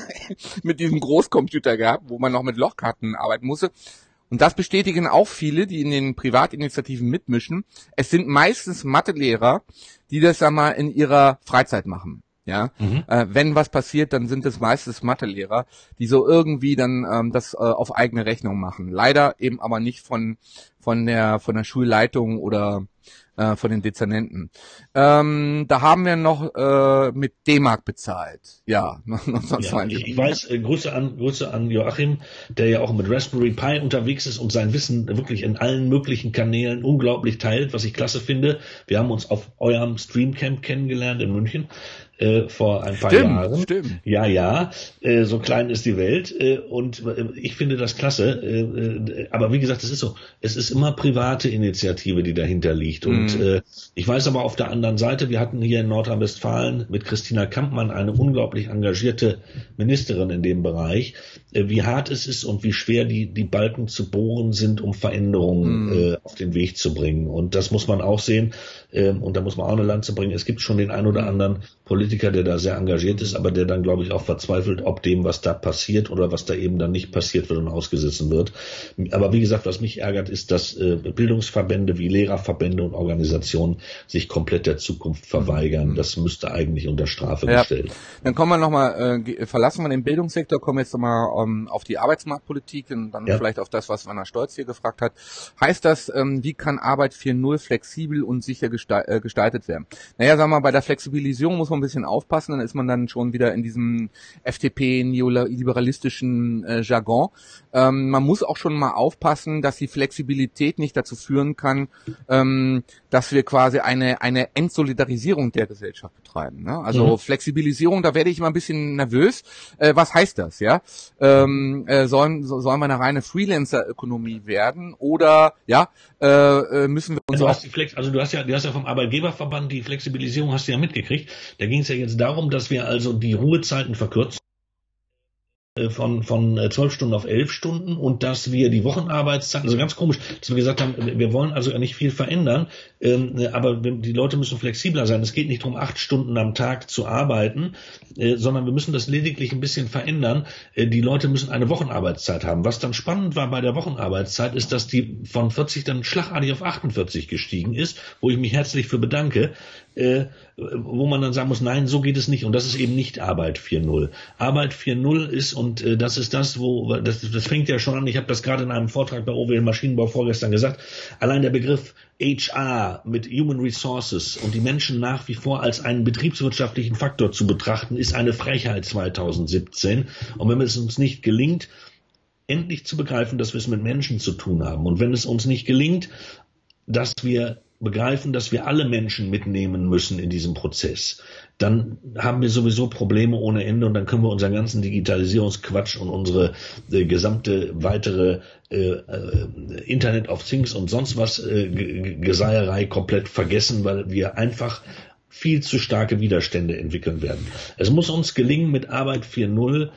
Speaker 1: mit diesem Großcomputer gehabt, wo man noch mit Lochkarten arbeiten musste. Und das bestätigen auch viele, die in den Privatinitiativen mitmischen. Es sind meistens Mathelehrer, die das mal in ihrer Freizeit machen. Ja, wenn was passiert, dann sind es meistens Mathelehrer, die so irgendwie dann das auf eigene Rechnung machen. Leider eben aber nicht von der Schulleitung oder von den Dezernenten. Da haben wir noch mit D-Mark bezahlt. Ja, 1972.
Speaker 2: Ich weiß, Grüße an Joachim, der ja auch mit Raspberry Pi unterwegs ist und sein Wissen wirklich in allen möglichen Kanälen unglaublich teilt, was ich klasse finde. Wir haben uns auf eurem Streamcamp kennengelernt in München. Vor ein paar Jahren.
Speaker 1: Stimmt.
Speaker 2: Ja, so klein ist die Welt und ich finde das klasse. Aber wie gesagt, es ist so, es ist immer private Initiative, die dahinter liegt. Und ich weiß aber auf der anderen Seite, wir hatten hier in Nordrhein-Westfalen mit Christina Kampmann eine unglaublich engagierte Ministerin in dem Bereich, wie hart es ist und wie schwer die Balken zu bohren sind, um Veränderungen auf den Weg zu bringen. Und das muss man auch sehen. Und da muss man auch eine Lanze bringen. Es gibt schon den ein oder anderen Politiker, der da sehr engagiert ist, aber der dann, glaube ich, auch verzweifelt, ob dem, was da passiert oder was da eben dann nicht passiert wird und ausgesessen wird. Aber wie gesagt, was mich ärgert, ist, dass Bildungsverbände wie Lehrerverbände und Organisationen sich komplett der Zukunft verweigern. Das müsste eigentlich unter Strafe gestellt.
Speaker 1: Dann kommen wir nochmal, verlassen wir den Bildungssektor, kommen jetzt nochmal auf die Arbeitsmarktpolitik und dann vielleicht auf das, was Werner Stolz hier gefragt hat. Heißt das, wie kann Arbeit 4.0 flexibel und sicher gestaltet werden? Naja, sagen wir mal, bei der Flexibilisierung muss man ein bisschen aufpassen, dann ist man dann schon wieder in diesem FDP-neoliberalistischen Jargon. Man muss auch schon mal aufpassen, dass die Flexibilität nicht dazu führen kann, dass wir quasi eine Entsolidarisierung der Gesellschaft betreiben. Ne? Also Flexibilisierung, da werde ich immer ein bisschen nervös. Was heißt das? Ja, sollen wir eine reine Freelancer-Ökonomie werden oder müssen wir uns
Speaker 2: du hast ja vom Arbeitgeberverband die Flexibilisierung hast du ja mitgekriegt. Da ging es ja jetzt darum, dass wir also die Ruhezeiten verkürzen von 12 Stunden auf 11 Stunden und dass wir die Wochenarbeitszeit, also ganz komisch, dass wir gesagt haben, wir wollen also nicht viel verändern, aber die Leute müssen flexibler sein. Es geht nicht darum, 8 Stunden am Tag zu arbeiten, sondern wir müssen das lediglich ein bisschen verändern. Die Leute müssen eine Wochenarbeitszeit haben. Was dann spannend war bei der Wochenarbeitszeit, ist, dass die von 40 dann schlagartig auf 48 gestiegen ist, wo ich mich herzlich für bedanke. wo man dann sagen muss, nein, so geht es nicht. Und das ist eben nicht Arbeit 4.0. Arbeit 4.0 ist, und das ist das, das fängt ja schon an, ich habe das gerade in einem Vortrag bei OWL Maschinenbau vorgestern gesagt, allein der Begriff HR mit Human Resources und die Menschen nach wie vor als einen betriebswirtschaftlichen Faktor zu betrachten, ist eine Frechheit 2017. Und wenn es uns nicht gelingt, endlich zu begreifen, dass wir es mit Menschen zu tun haben, und wenn es uns nicht gelingt, dass wir begreifen, dass wir alle Menschen mitnehmen müssen in diesem Prozess, dann haben wir sowieso Probleme ohne Ende, und dann können wir unseren ganzen Digitalisierungsquatsch und unsere gesamte weitere Internet of Things und sonst was Geseierei komplett vergessen, weil wir einfach viel zu starke Widerstände entwickeln werden. Es muss uns gelingen, mit Arbeit 4.0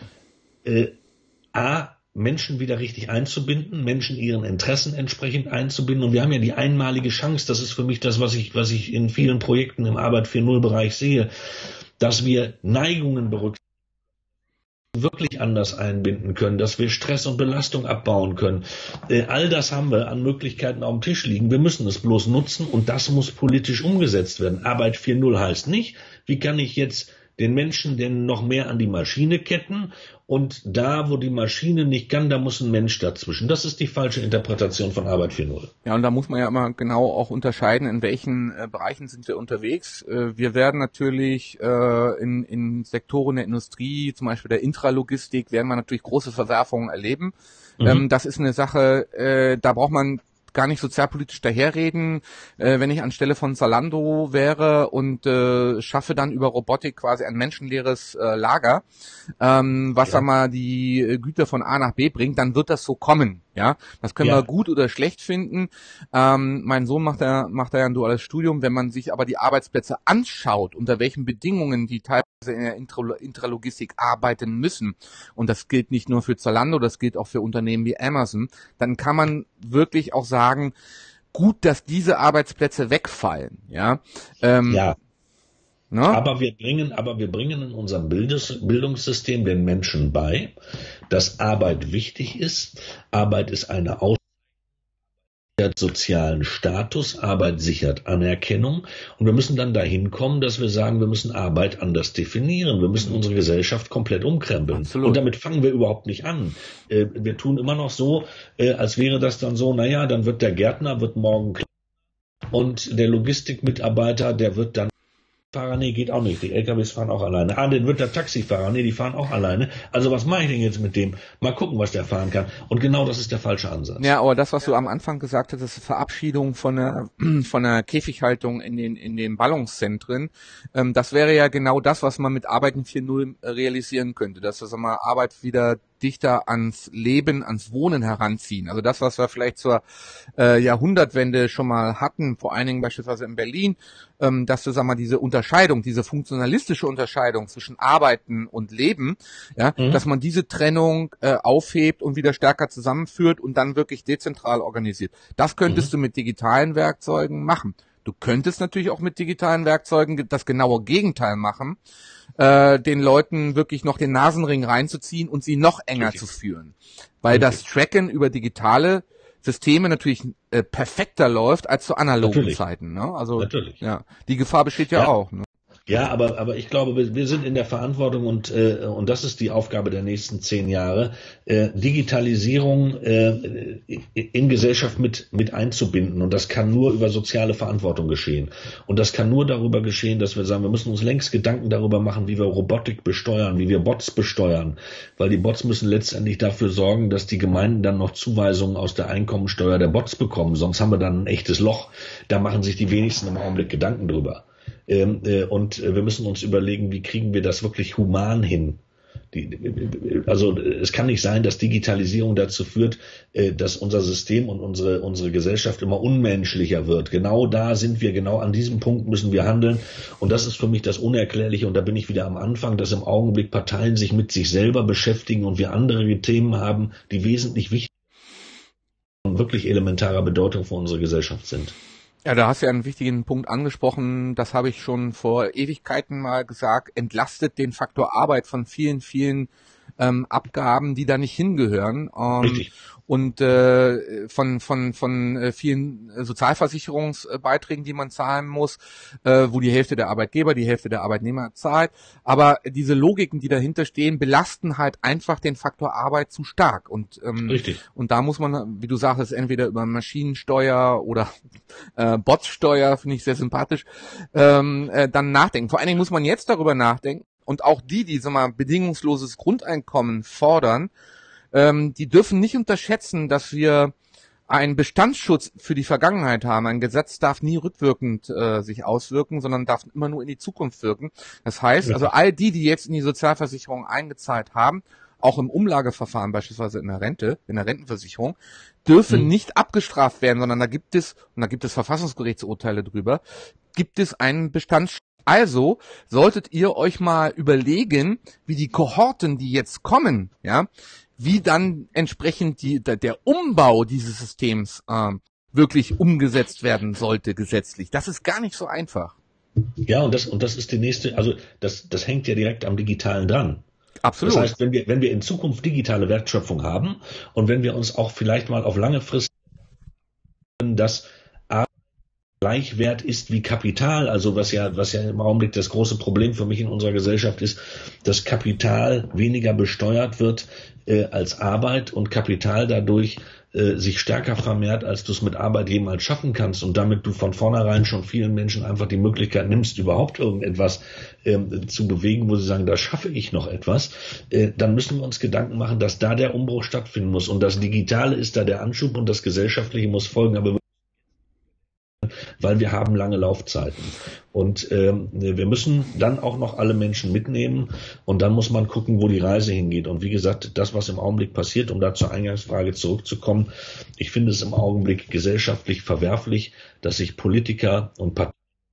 Speaker 2: Menschen wieder richtig einzubinden, Menschen ihren Interessen entsprechend einzubinden. Und wir haben ja die einmalige Chance, das ist für mich das, was ich in vielen Projekten im Arbeit 4.0 Bereich sehe, dass wir Neigungen berücksichtigen, wirklich anders einbinden können, dass wir Stress und Belastung abbauen können. All das haben wir an Möglichkeiten auf dem Tisch liegen. Wir müssen es bloß nutzen, und das muss politisch umgesetzt werden. Arbeit 4.0 heißt nicht, wie kann ich jetzt den Menschen denn noch mehr an die Maschine ketten, und da, wo die Maschine nicht kann, da muss ein Mensch dazwischen. Das ist die falsche Interpretation von Arbeit 4.0.
Speaker 1: Ja, und da muss man ja immer genau auch unterscheiden, in welchen Bereichen sind wir unterwegs. Wir werden natürlich in Sektoren der Industrie, zum Beispiel der Intralogistik, werden wir natürlich große Verwerfungen erleben. Das ist eine Sache, da braucht man gar nicht sozialpolitisch daherreden, wenn ich anstelle von Zalando wäre und schaffe dann über Robotik quasi ein menschenleeres Lager, was dann mal die Güter von A nach B bringt, dann wird das so kommen. Ja, das können wir gut oder schlecht finden. Mein Sohn macht ja ein duales Studium. Wenn man sich aber die Arbeitsplätze anschaut, unter welchen Bedingungen die teilweise in der Intralogistik arbeiten müssen, und das gilt nicht nur für Zalando, das gilt auch für Unternehmen wie Amazon, dann kann man wirklich auch sagen, gut, dass diese Arbeitsplätze wegfallen. Ja.
Speaker 2: Ne? Aber wir bringen in unserem Bildungssystem den Menschen bei, dass Arbeit wichtig ist. Arbeit ist eine sichert sozialen Status, Arbeit sichert Anerkennung, und wir müssen dann dahin kommen, dass wir sagen, wir müssen Arbeit anders definieren, wir müssen unsere Gesellschaft komplett umkrempeln. Absolut. Und damit fangen wir überhaupt nicht an. Wir tun immer noch so, als wäre das dann so, naja, dann wird der Gärtner morgen und der Logistikmitarbeiter, der wird dann Fahrer, nee, geht auch nicht. Die LKWs fahren auch alleine. Dann wird der Taxifahrer, nee, die fahren auch alleine. Also was mache ich denn jetzt mit dem? Mal gucken, was der fahren kann. Und genau das ist der falsche Ansatz.
Speaker 1: Ja, aber das, was du am Anfang gesagt hast, ist Verabschiedung von der Käfighaltung in den Ballungszentren. Das wäre ja genau das, was man mit Arbeiten 4.0 realisieren könnte. Dass wir mal Arbeit wieder dichter ans Leben, ans Wohnen heranziehen. Also das, was wir vielleicht zur Jahrhundertwende schon mal hatten, vor allen Dingen beispielsweise in Berlin, dass wir, diese Unterscheidung, diese funktionalistische Unterscheidung zwischen Arbeiten und Leben, dass man diese Trennung aufhebt und wieder stärker zusammenführt und dann wirklich dezentral organisiert. Das könntest du mit digitalen Werkzeugen machen. Du könntest natürlich auch mit digitalen Werkzeugen das genaue Gegenteil machen, den Leuten wirklich noch den Nasenring reinzuziehen und sie noch enger zu führen. Weil das Tracken über digitale Systeme natürlich perfekter läuft als zu analogen Zeiten. Ne? Also ja, die Gefahr besteht ja auch. Ne?
Speaker 2: Ja, aber ich glaube, wir sind in der Verantwortung, und das ist die Aufgabe der nächsten 10 Jahre, Digitalisierung in Gesellschaft mit einzubinden. Und das kann nur über soziale Verantwortung geschehen. Und das kann nur darüber geschehen, dass wir sagen, wir müssen uns längst Gedanken darüber machen, wie wir Robotik besteuern, wie wir Bots besteuern. Weil die Bots müssen letztendlich dafür sorgen, dass die Gemeinden dann noch Zuweisungen aus der Einkommensteuer der Bots bekommen. Sonst haben wir dann ein echtes Loch. Da machen sich die wenigsten im Augenblick Gedanken drüber. Und wir müssen uns überlegen, wie kriegen wir das wirklich human hin? Also es kann nicht sein, dass Digitalisierung dazu führt, dass unser System und unsere Gesellschaft immer unmenschlicher wird. Genau da sind wir, genau an diesem Punkt müssen wir handeln. Und das ist für mich das Unerklärliche. Und da bin ich wieder am Anfang, dass im Augenblick Parteien sich mit sich selber beschäftigen und wir andere Themen haben, die wesentlich wichtiger und wirklich elementarer Bedeutung für unsere Gesellschaft sind.
Speaker 1: Ja, da hast du ja einen wichtigen Punkt angesprochen, das habe ich schon vor Ewigkeiten mal gesagt, entlastet den Faktor Arbeit von vielen Abgaben, die da nicht hingehören.
Speaker 2: Richtig.
Speaker 1: Und von vielen Sozialversicherungsbeiträgen, die man zahlen muss, wo die Hälfte der Arbeitgeber, die Hälfte der Arbeitnehmer zahlt. Aber diese Logiken, die dahinter stehen, belasten halt einfach den Faktor Arbeit zu stark. Und
Speaker 2: Richtig.
Speaker 1: und da muss man, wie du sagtest, entweder über Maschinensteuer oder Botsteuer, finde ich sehr sympathisch, dann nachdenken. Vor allen Dingen muss man jetzt darüber nachdenken, und auch die bedingungsloses Grundeinkommen fordern, die dürfen nicht unterschätzen, dass wir einen Bestandsschutz für die Vergangenheit haben. Ein Gesetz darf nie rückwirkend sich auswirken, sondern darf immer nur in die Zukunft wirken. Das heißt, also all die jetzt in die Sozialversicherung eingezahlt haben, auch im Umlageverfahren, beispielsweise in der Rentenversicherung, dürfen nicht abgestraft werden, sondern da gibt es Verfassungsgerichtsurteile drüber, gibt es einen Bestandsschutz. Also solltet ihr euch mal überlegen, wie die Kohorten, die jetzt kommen, ja, wie dann entsprechend der Umbau dieses Systems wirklich umgesetzt werden sollte gesetzlich. Das ist gar nicht so einfach.
Speaker 2: Ja, und das ist die nächste, also das hängt ja direkt am Digitalen dran.
Speaker 1: Absolut.
Speaker 2: Das heißt, wenn wir in Zukunft digitale Wertschöpfung haben und wenn wir uns auch vielleicht mal auf lange Frist das gleichwert ist wie Kapital, also was ja im Augenblick das große Problem für mich in unserer Gesellschaft ist, dass Kapital weniger besteuert wird als Arbeit und Kapital dadurch sich stärker vermehrt, als du es mit Arbeit jemals schaffen kannst und damit du von vornherein schon vielen Menschen einfach die Möglichkeit nimmst, überhaupt irgendetwas zu bewegen, wo sie sagen, da schaffe ich noch etwas, dann müssen wir uns Gedanken machen, dass da der Umbruch stattfinden muss und das Digitale ist da der Anschub und das Gesellschaftliche muss folgen, aber weil wir haben lange Laufzeiten. Und wir müssen dann auch noch alle Menschen mitnehmen und dann muss man gucken, wo die Reise hingeht. Und wie gesagt, das, was im Augenblick passiert, um da zur Eingangsfrage zurückzukommen, ich finde es im Augenblick gesellschaftlich verwerflich, dass sich Politiker und Parteien,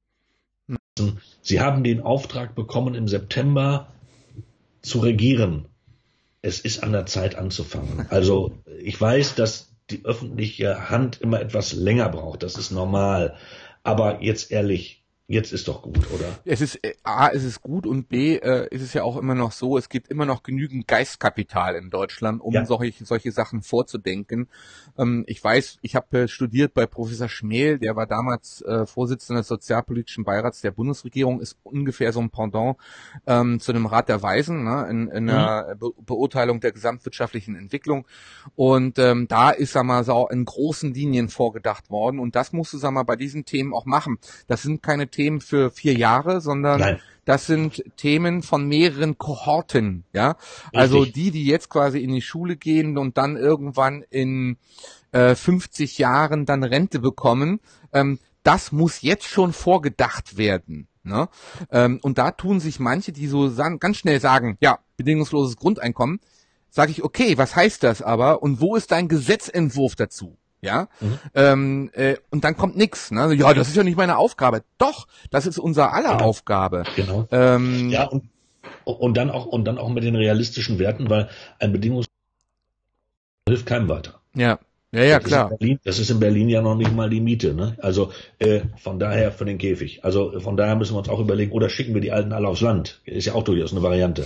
Speaker 2: sie haben den Auftrag bekommen, im September zu regieren. Es ist an der Zeit anzufangen. Also ich weiß, dass die öffentliche Hand immer etwas länger braucht. Das ist normal. Aber jetzt ehrlich, jetzt ist doch gut, oder?
Speaker 1: Es ist gut und B, ist es ja auch immer noch so, es gibt immer noch genügend Geistkapital in Deutschland, um solche Sachen vorzudenken. Ich weiß, ich habe studiert bei Professor Schmähl, der war damals Vorsitzender des Sozialpolitischen Beirats der Bundesregierung, ist ungefähr so ein Pendant zu dem Rat der Weisen, ne, in der Beurteilung der gesamtwirtschaftlichen Entwicklung. Und da ist, so in großen Linien vorgedacht worden. Und das musst du, bei diesen Themen auch machen. Das sind keine Themen für 4 Jahre, sondern das sind Themen von mehreren Kohorten, ja. Richtig. Also die jetzt quasi in die Schule gehen und dann irgendwann in 50 Jahren dann Rente bekommen, das muss jetzt schon vorgedacht werden. Ne? Und da tun sich manche, die so ganz schnell sagen, ja, bedingungsloses Grundeinkommen, sage ich, okay, was heißt das aber und wo ist dein Gesetzentwurf dazu? Ja, und dann kommt nix, ne? Ja, das ist ja nicht meine Aufgabe. Doch, das ist unser aller Aufgabe.
Speaker 2: Genau. Ja, und dann auch mit den realistischen Werten, weil ein Bedingungsloses hilft keinem weiter.
Speaker 1: Ja, klar.
Speaker 2: Das ist in Berlin ja noch nicht mal die Miete, ne? Also von daher für den Käfig. Also von daher müssen wir uns auch überlegen, oder schicken wir die Alten alle aufs Land? Ist ja auch durchaus eine Variante.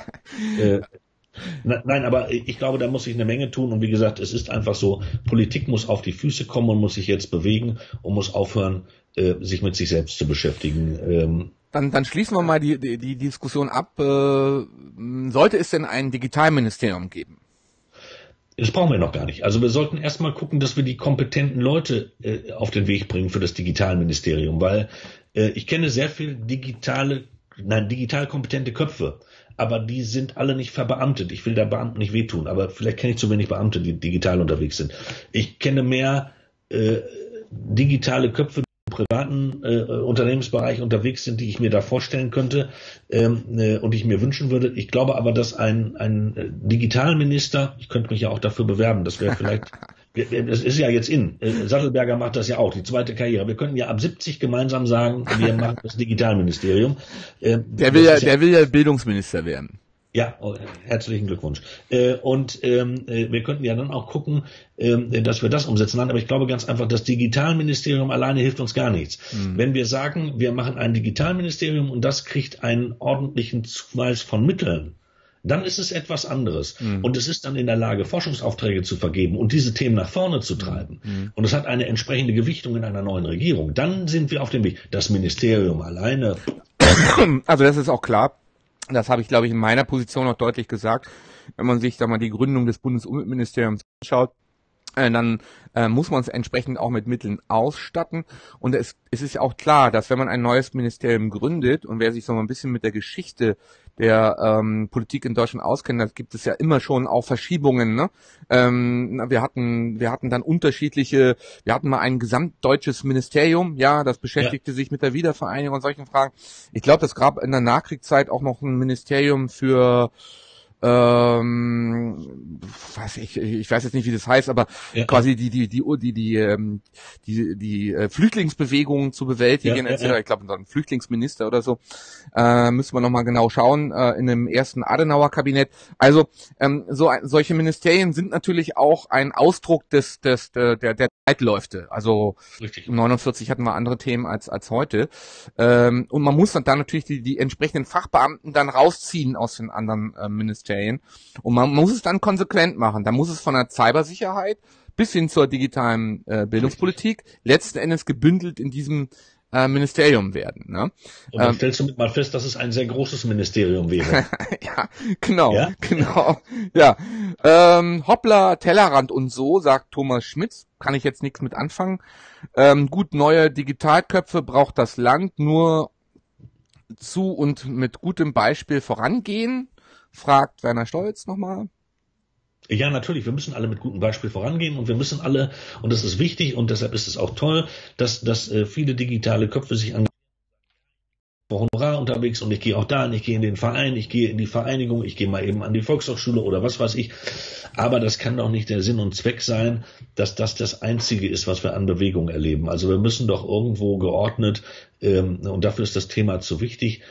Speaker 2: Nein, aber ich glaube, da muss sich eine Menge tun und wie gesagt, es ist einfach so, Politik muss auf die Füße kommen und muss sich jetzt bewegen und muss aufhören, sich mit sich selbst zu beschäftigen.
Speaker 1: Dann schließen wir mal die Diskussion ab. Sollte es denn ein Digitalministerium geben?
Speaker 2: Das brauchen wir noch gar nicht. Also wir sollten erstmal gucken, dass wir die kompetenten Leute auf den Weg bringen für das Digitalministerium, weil ich kenne sehr viel digital kompetente Köpfe, aber die sind alle nicht verbeamtet. Ich will der Beamten nicht wehtun, aber vielleicht kenne ich zu wenig Beamte, die digital unterwegs sind. Ich kenne mehr digitale Köpfe, die im privaten Unternehmensbereich unterwegs sind, die ich mir da vorstellen könnte und die ich mir wünschen würde. Ich glaube aber, dass ein Digitalminister, ich könnte mich ja auch dafür bewerben, das wäre vielleicht, das ist ja jetzt Sattelberger macht das ja auch, die zweite Karriere. Wir könnten ja ab 70 gemeinsam sagen, wir machen das Digitalministerium.
Speaker 1: Der will ja Bildungsminister werden.
Speaker 2: Ja, herzlichen Glückwunsch. Und wir könnten ja dann auch gucken, dass wir das umsetzen. Aber ich glaube ganz einfach, das Digitalministerium alleine hilft uns gar nichts. Wenn wir sagen, wir machen ein Digitalministerium und das kriegt einen ordentlichen Zuweis von Mitteln, dann ist es etwas anderes. Und es ist dann in der Lage, Forschungsaufträge zu vergeben und diese Themen nach vorne zu treiben. Und es hat eine entsprechende Gewichtung in einer neuen Regierung. Dann sind wir auf dem Weg. Das Ministerium alleine.
Speaker 1: Also das ist auch klar. Das habe ich, glaube ich, in meiner Position auch deutlich gesagt. Wenn man sich da mal die Gründung des Bundesumweltministeriums anschaut, dann muss man es entsprechend auch mit Mitteln ausstatten. Und es ist ja auch klar, dass wenn man ein neues Ministerium gründet und wer sich so mal ein bisschen mit der Geschichte der Politik in Deutschland auskennt, da gibt es ja immer schon auch Verschiebungen. Ne? Wir hatten dann wir hatten mal ein gesamtdeutsches Ministerium, ja, das beschäftigte sich mit der Wiedervereinigung und solchen Fragen. Ich glaube, es gab in der Nachkriegszeit auch noch ein Ministerium für ich weiß jetzt nicht, wie das heißt, aber quasi die Flüchtlingsbewegung zu bewältigen, etc. Ich glaube, ein Flüchtlingsminister oder so, müssen wir nochmal genau schauen, in dem ersten Adenauer-Kabinett. Also, solche Ministerien sind natürlich auch ein Ausdruck der Zeitläufe. Also, richtig. 49 hatten wir andere Themen als heute. Und man muss dann natürlich die entsprechenden Fachbeamten dann rausziehen aus den anderen Ministerien. Und man muss es dann konsequent machen. Da muss es von der Cybersicherheit bis hin zur digitalen Bildungspolitik letzten Endes gebündelt in diesem Ministerium werden. Ne?
Speaker 2: Und dann stellst du mit mal fest, dass es ein sehr großes Ministerium wäre.
Speaker 1: Ja, genau. Ja. Hoppla, Tellerrand und so, sagt Thomas Schmitz. Kann ich jetzt nichts mit anfangen. Gut, neue Digitalköpfe braucht das Land, nur zu und mit gutem Beispiel vorangehen. Fragt Werner Stolz nochmal.
Speaker 2: Ja, natürlich. Wir müssen alle mit gutem Beispiel vorangehen und wir müssen alle, und das ist wichtig und deshalb ist es auch toll, dass viele digitale Köpfe sich an Honorar unterwegs und ich gehe auch da, ich gehe in den Verein, ich gehe in die Vereinigung, ich gehe mal eben an die Volkshochschule oder was weiß ich. Aber das kann doch nicht der Sinn und Zweck sein, dass das Einzige ist, was wir an Bewegung erleben. Also wir müssen doch irgendwo geordnet, und dafür ist das Thema zu wichtig,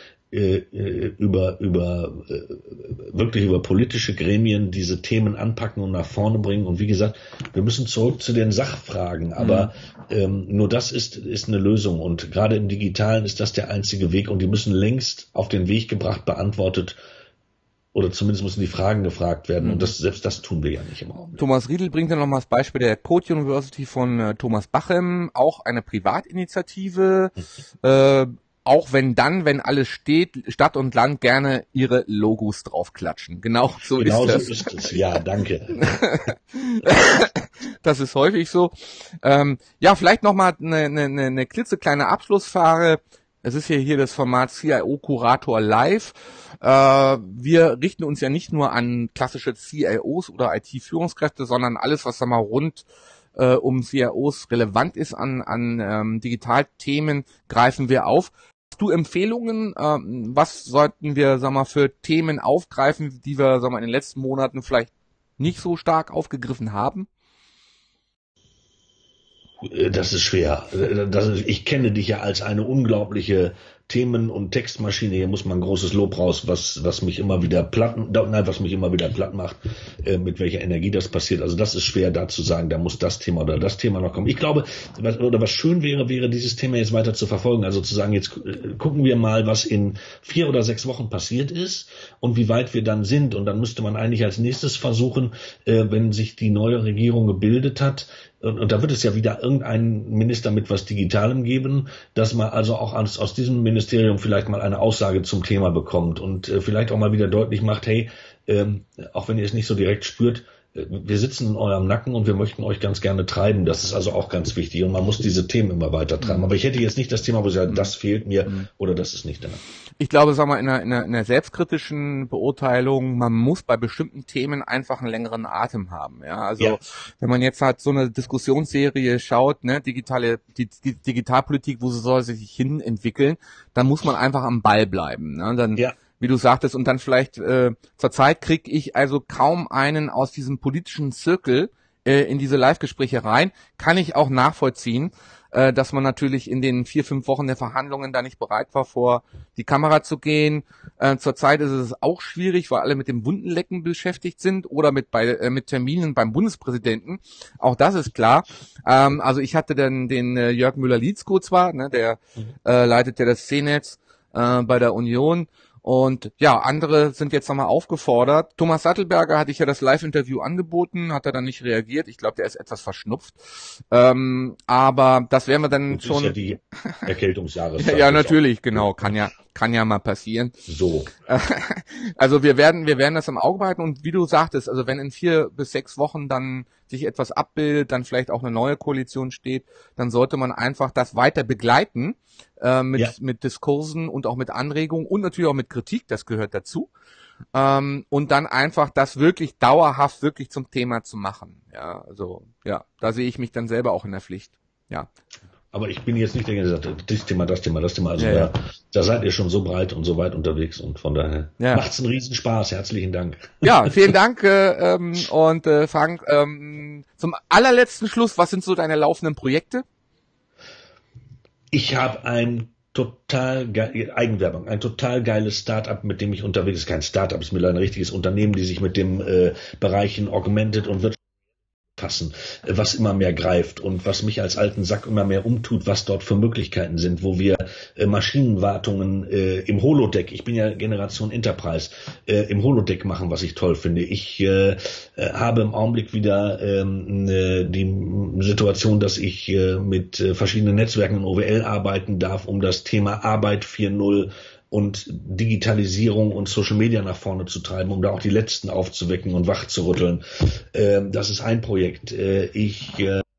Speaker 2: wirklich über politische Gremien diese Themen anpacken und nach vorne bringen. Und wie gesagt, wir müssen zurück zu den Sachfragen. Aber nur das ist eine Lösung. Und gerade im Digitalen ist das der einzige Weg. Und die müssen längst auf den Weg gebracht, beantwortet oder zumindest müssen die Fragen gefragt werden. Und selbst das tun wir ja nicht im Augenblick.
Speaker 1: Thomas Riedel bringt dann nochmal das Beispiel der Code University von Thomas Bachem, auch eine Privatinitiative. Auch wenn alles steht, Stadt und Land gerne ihre Logos draufklatschen. Genau so ist
Speaker 2: es. Ja, danke.
Speaker 1: Das ist häufig so. Ja, vielleicht nochmal eine klitzekleine Abschlussfrage. Es ist hier das Format CIO Kurator Live. Wir richten uns ja nicht nur an klassische CIOs oder IT-Führungskräfte, sondern alles, was da mal rund um CIOs relevant ist an Digitalthemen, greifen wir auf. Hast du Empfehlungen? Was sollten wir, für Themen aufgreifen, die wir, in den letzten Monaten vielleicht nicht so stark aufgegriffen haben?
Speaker 2: Das ist schwer. Ich kenne dich ja als eine unglaubliche Themen- und Textmaschine. Hier muss man großes Lob raus, was mich immer wieder platt macht, mit welcher Energie das passiert. Also das ist schwer, da zu sagen, da muss das Thema oder das Thema noch kommen. Ich glaube, was schön wäre dieses Thema jetzt weiter zu verfolgen. Also zu sagen, jetzt gucken wir mal, was in 4 oder 6 Wochen passiert ist und wie weit wir dann sind. Und dann müsste man eigentlich als nächstes versuchen, wenn sich die neue Regierung gebildet hat, und da wird es ja wieder irgendeinen Minister mit was Digitalem geben, dass man also auch aus diesem Ministerium vielleicht mal eine Aussage zum Thema bekommt und vielleicht auch mal wieder deutlich macht, hey, auch wenn ihr es nicht so direkt spürt, wir sitzen in eurem Nacken und wir möchten euch ganz gerne treiben. Das ist also auch ganz wichtig und man muss diese Themen immer weiter treiben. Aber ich hätte jetzt nicht das Thema, wo ich sage, das fehlt mir oder das ist nicht da.
Speaker 1: Ich glaube, in einer selbstkritischen Beurteilung, man muss bei bestimmten Themen einfach einen längeren Atem haben. Ja, also wenn man jetzt halt so eine Diskussionsserie schaut, ne, Digitalpolitik, wo soll sie sich hin entwickeln, dann muss man einfach am Ball bleiben. Ne? Dann, wie du sagtest, und dann vielleicht zurzeit kriege ich also kaum einen aus diesem politischen Zirkel in diese Live-Gespräche rein, kann ich auch nachvollziehen, dass man natürlich in den 4-5 Wochen der Verhandlungen da nicht bereit war, vor die Kamera zu gehen. Zurzeit ist es auch schwierig, weil alle mit dem Wundenlecken beschäftigt sind oder mit Terminen beim Bundespräsidenten. Auch das ist klar. Also ich hatte dann den Jörg Müller-Lietzko zwar, ne, der leitet ja das C-Netz bei der Union Und ja, andere sind jetzt nochmal aufgefordert. Thomas Sattelberger hatte ich ja das Live-Interview angeboten, hat er dann nicht reagiert. Ich glaube, der ist etwas verschnupft. Aber das werden wir dann
Speaker 2: das
Speaker 1: schon.
Speaker 2: Ist ja die Erkältungsjahreszeit.
Speaker 1: Ja, natürlich, genau. Kann ja mal passieren.
Speaker 2: So.
Speaker 1: Also wir werden das im Auge behalten und wie du sagtest, also wenn in 4 bis 6 Wochen dann sich etwas abbildet, dann vielleicht auch eine neue Koalition steht, dann sollte man einfach das weiter begleiten mit Diskursen und auch mit Anregungen und natürlich auch mit Kritik, das gehört dazu. Und dann einfach das wirklich dauerhaft wirklich zum Thema zu machen. Ja, also ja, da sehe ich mich dann selber auch in der Pflicht. Ja.
Speaker 2: Aber ich bin jetzt nicht der, der gesagt hat, das Thema. Also
Speaker 1: Ja.
Speaker 2: da seid ihr schon so breit und so weit unterwegs und von daher macht's einen Riesenspaß. Herzlichen Dank.
Speaker 1: Ja, vielen Dank und Frank, zum allerletzten Schluss, was sind so deine laufenden Projekte?
Speaker 2: Ich habe ein total geiles Startup, mit dem ich unterwegs ist. Kein Startup, ist mir ein richtiges Unternehmen, die sich mit dem Bereichen Augmented und Virtual passen, was immer mehr greift und was mich als alten Sack immer mehr umtut, was dort für Möglichkeiten sind, wo wir Maschinenwartungen im Holodeck, ich bin ja Generation Enterprise, im Holodeck machen, was ich toll finde. Ich habe im Augenblick wieder die Situation, dass ich mit verschiedenen Netzwerken in OWL arbeiten darf, um das Thema Arbeit 4.0 und Digitalisierung und Social Media nach vorne zu treiben, um da auch die Letzten aufzuwecken und wach zu rütteln. Das ist ein Projekt. Ich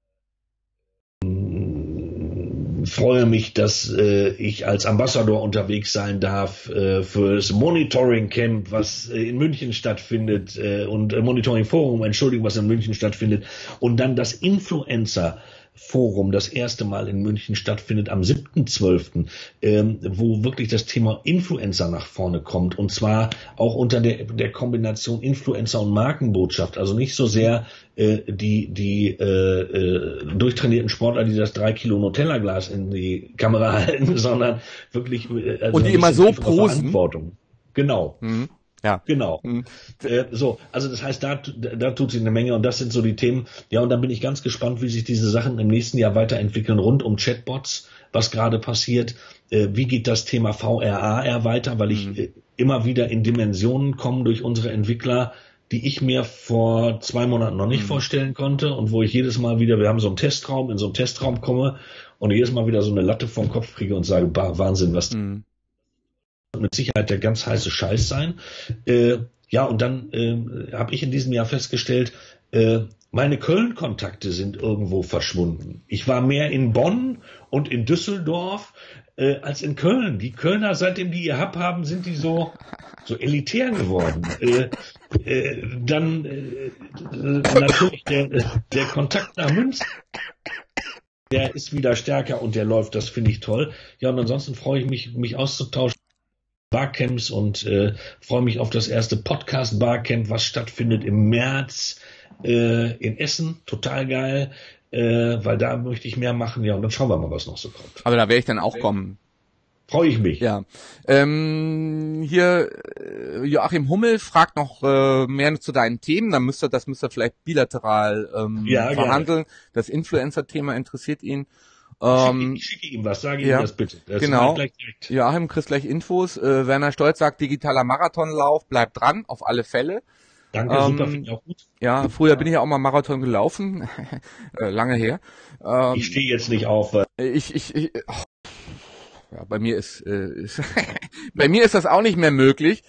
Speaker 2: freue mich, dass ich als Ambassador unterwegs sein darf für das Monitoring Camp, was in München stattfindet und Monitoring Forum, was in München stattfindet und dann das Influencer Forum das erste Mal in München stattfindet am 7.12., wo wirklich das Thema Influencer nach vorne kommt und zwar auch unter der Kombination Influencer und Markenbotschaft, also nicht so sehr die durchtrainierten Sportler, die das 3 Kilo Nutella-Glas in die Kamera halten, sondern wirklich
Speaker 1: und die immer so posen.
Speaker 2: Verantwortung. Genau.
Speaker 1: Mhm. Ja.
Speaker 2: Genau. Also das heißt, da tut sich eine Menge und das sind so die Themen. Ja, und dann bin ich ganz gespannt, wie sich diese Sachen im nächsten Jahr weiterentwickeln rund um Chatbots, was gerade passiert. Wie geht das Thema VRAR weiter, weil ich immer wieder in Dimensionen komme durch unsere Entwickler, die ich mir vor 2 Monaten noch nicht vorstellen konnte und wo ich jedes Mal wieder, wir haben so einen Testraum, in so einen Testraum komme und jedes Mal wieder so eine Latte vom Kopf kriege und sage, Wahnsinn, was mit Sicherheit der ganz heiße Scheiß sein. Ja, und dann habe ich in diesem Jahr festgestellt, meine Köln-Kontakte sind irgendwo verschwunden. Ich war mehr in Bonn und in Düsseldorf als in Köln. Die Kölner, seitdem die ihr Hub haben, sind die so elitär geworden. Dann natürlich der Kontakt nach Münster, der ist wieder stärker und der läuft, das finde ich toll. Ja, und ansonsten freue ich mich auszutauschen. Barcamps und freue mich auf das erste Podcast-Barcamp, was stattfindet im März in Essen. Total geil, weil da möchte ich mehr machen. Ja, und dann schauen wir mal, was noch so kommt.
Speaker 1: Aber da werde ich dann auch kommen.
Speaker 2: Freue ich mich.
Speaker 1: Ja. Hier Joachim Hummel fragt noch mehr zu deinen Themen. Dann müsst ihr vielleicht bilateral verhandeln. Gerne. Das Influencer-Thema interessiert ihn.
Speaker 2: Ich schicke ihm was, sage ihm das bitte. Das
Speaker 1: genau. Joachim kriegt gleich Infos. Werner Stolz sagt, digitaler Marathonlauf, bleibt dran, auf alle Fälle.
Speaker 2: Danke, super, finde ich auch gut.
Speaker 1: Ja, früher bin ich ja auch mal Marathon gelaufen, lange her.
Speaker 2: Ich stehe jetzt nicht auf.
Speaker 1: Ja, bei mir ist das auch nicht mehr möglich.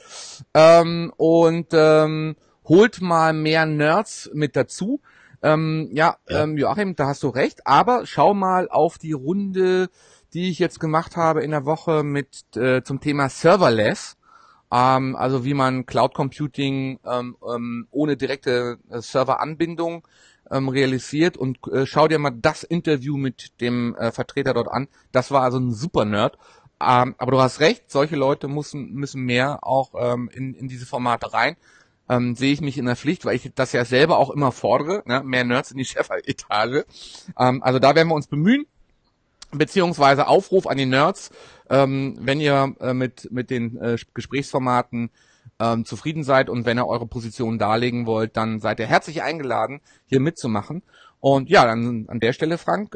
Speaker 1: Holt mal mehr Nerds mit dazu. Joachim, da hast du recht, aber schau mal auf die Runde, die ich jetzt gemacht habe in der Woche zum Thema Serverless, also wie man Cloud Computing ohne direkte Serveranbindung realisiert und schau dir mal das Interview mit dem Vertreter dort an. Das war also ein super Nerd. Aber du hast recht, solche Leute müssen mehr auch in diese Formate rein. Sehe ich mich in der Pflicht, weil ich das ja selber auch immer fordere, ne? Mehr Nerds in die Chefetage. Also da werden wir uns bemühen, beziehungsweise Aufruf an die Nerds, wenn ihr mit den Gesprächsformaten zufrieden seid und wenn ihr eure Position darlegen wollt, dann seid ihr herzlich eingeladen, hier mitzumachen. Und ja, dann an der Stelle, Frank,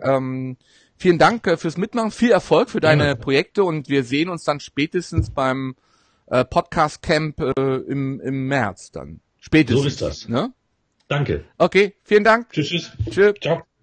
Speaker 1: vielen Dank fürs Mitmachen, viel Erfolg für deine Projekte und wir sehen uns dann spätestens beim Podcast-Camp im März dann. Spätestens.
Speaker 2: So ist das.
Speaker 1: Ne?
Speaker 2: Danke.
Speaker 1: Okay, vielen Dank.
Speaker 2: Tschüss.
Speaker 1: Tschüss.
Speaker 2: Ciao.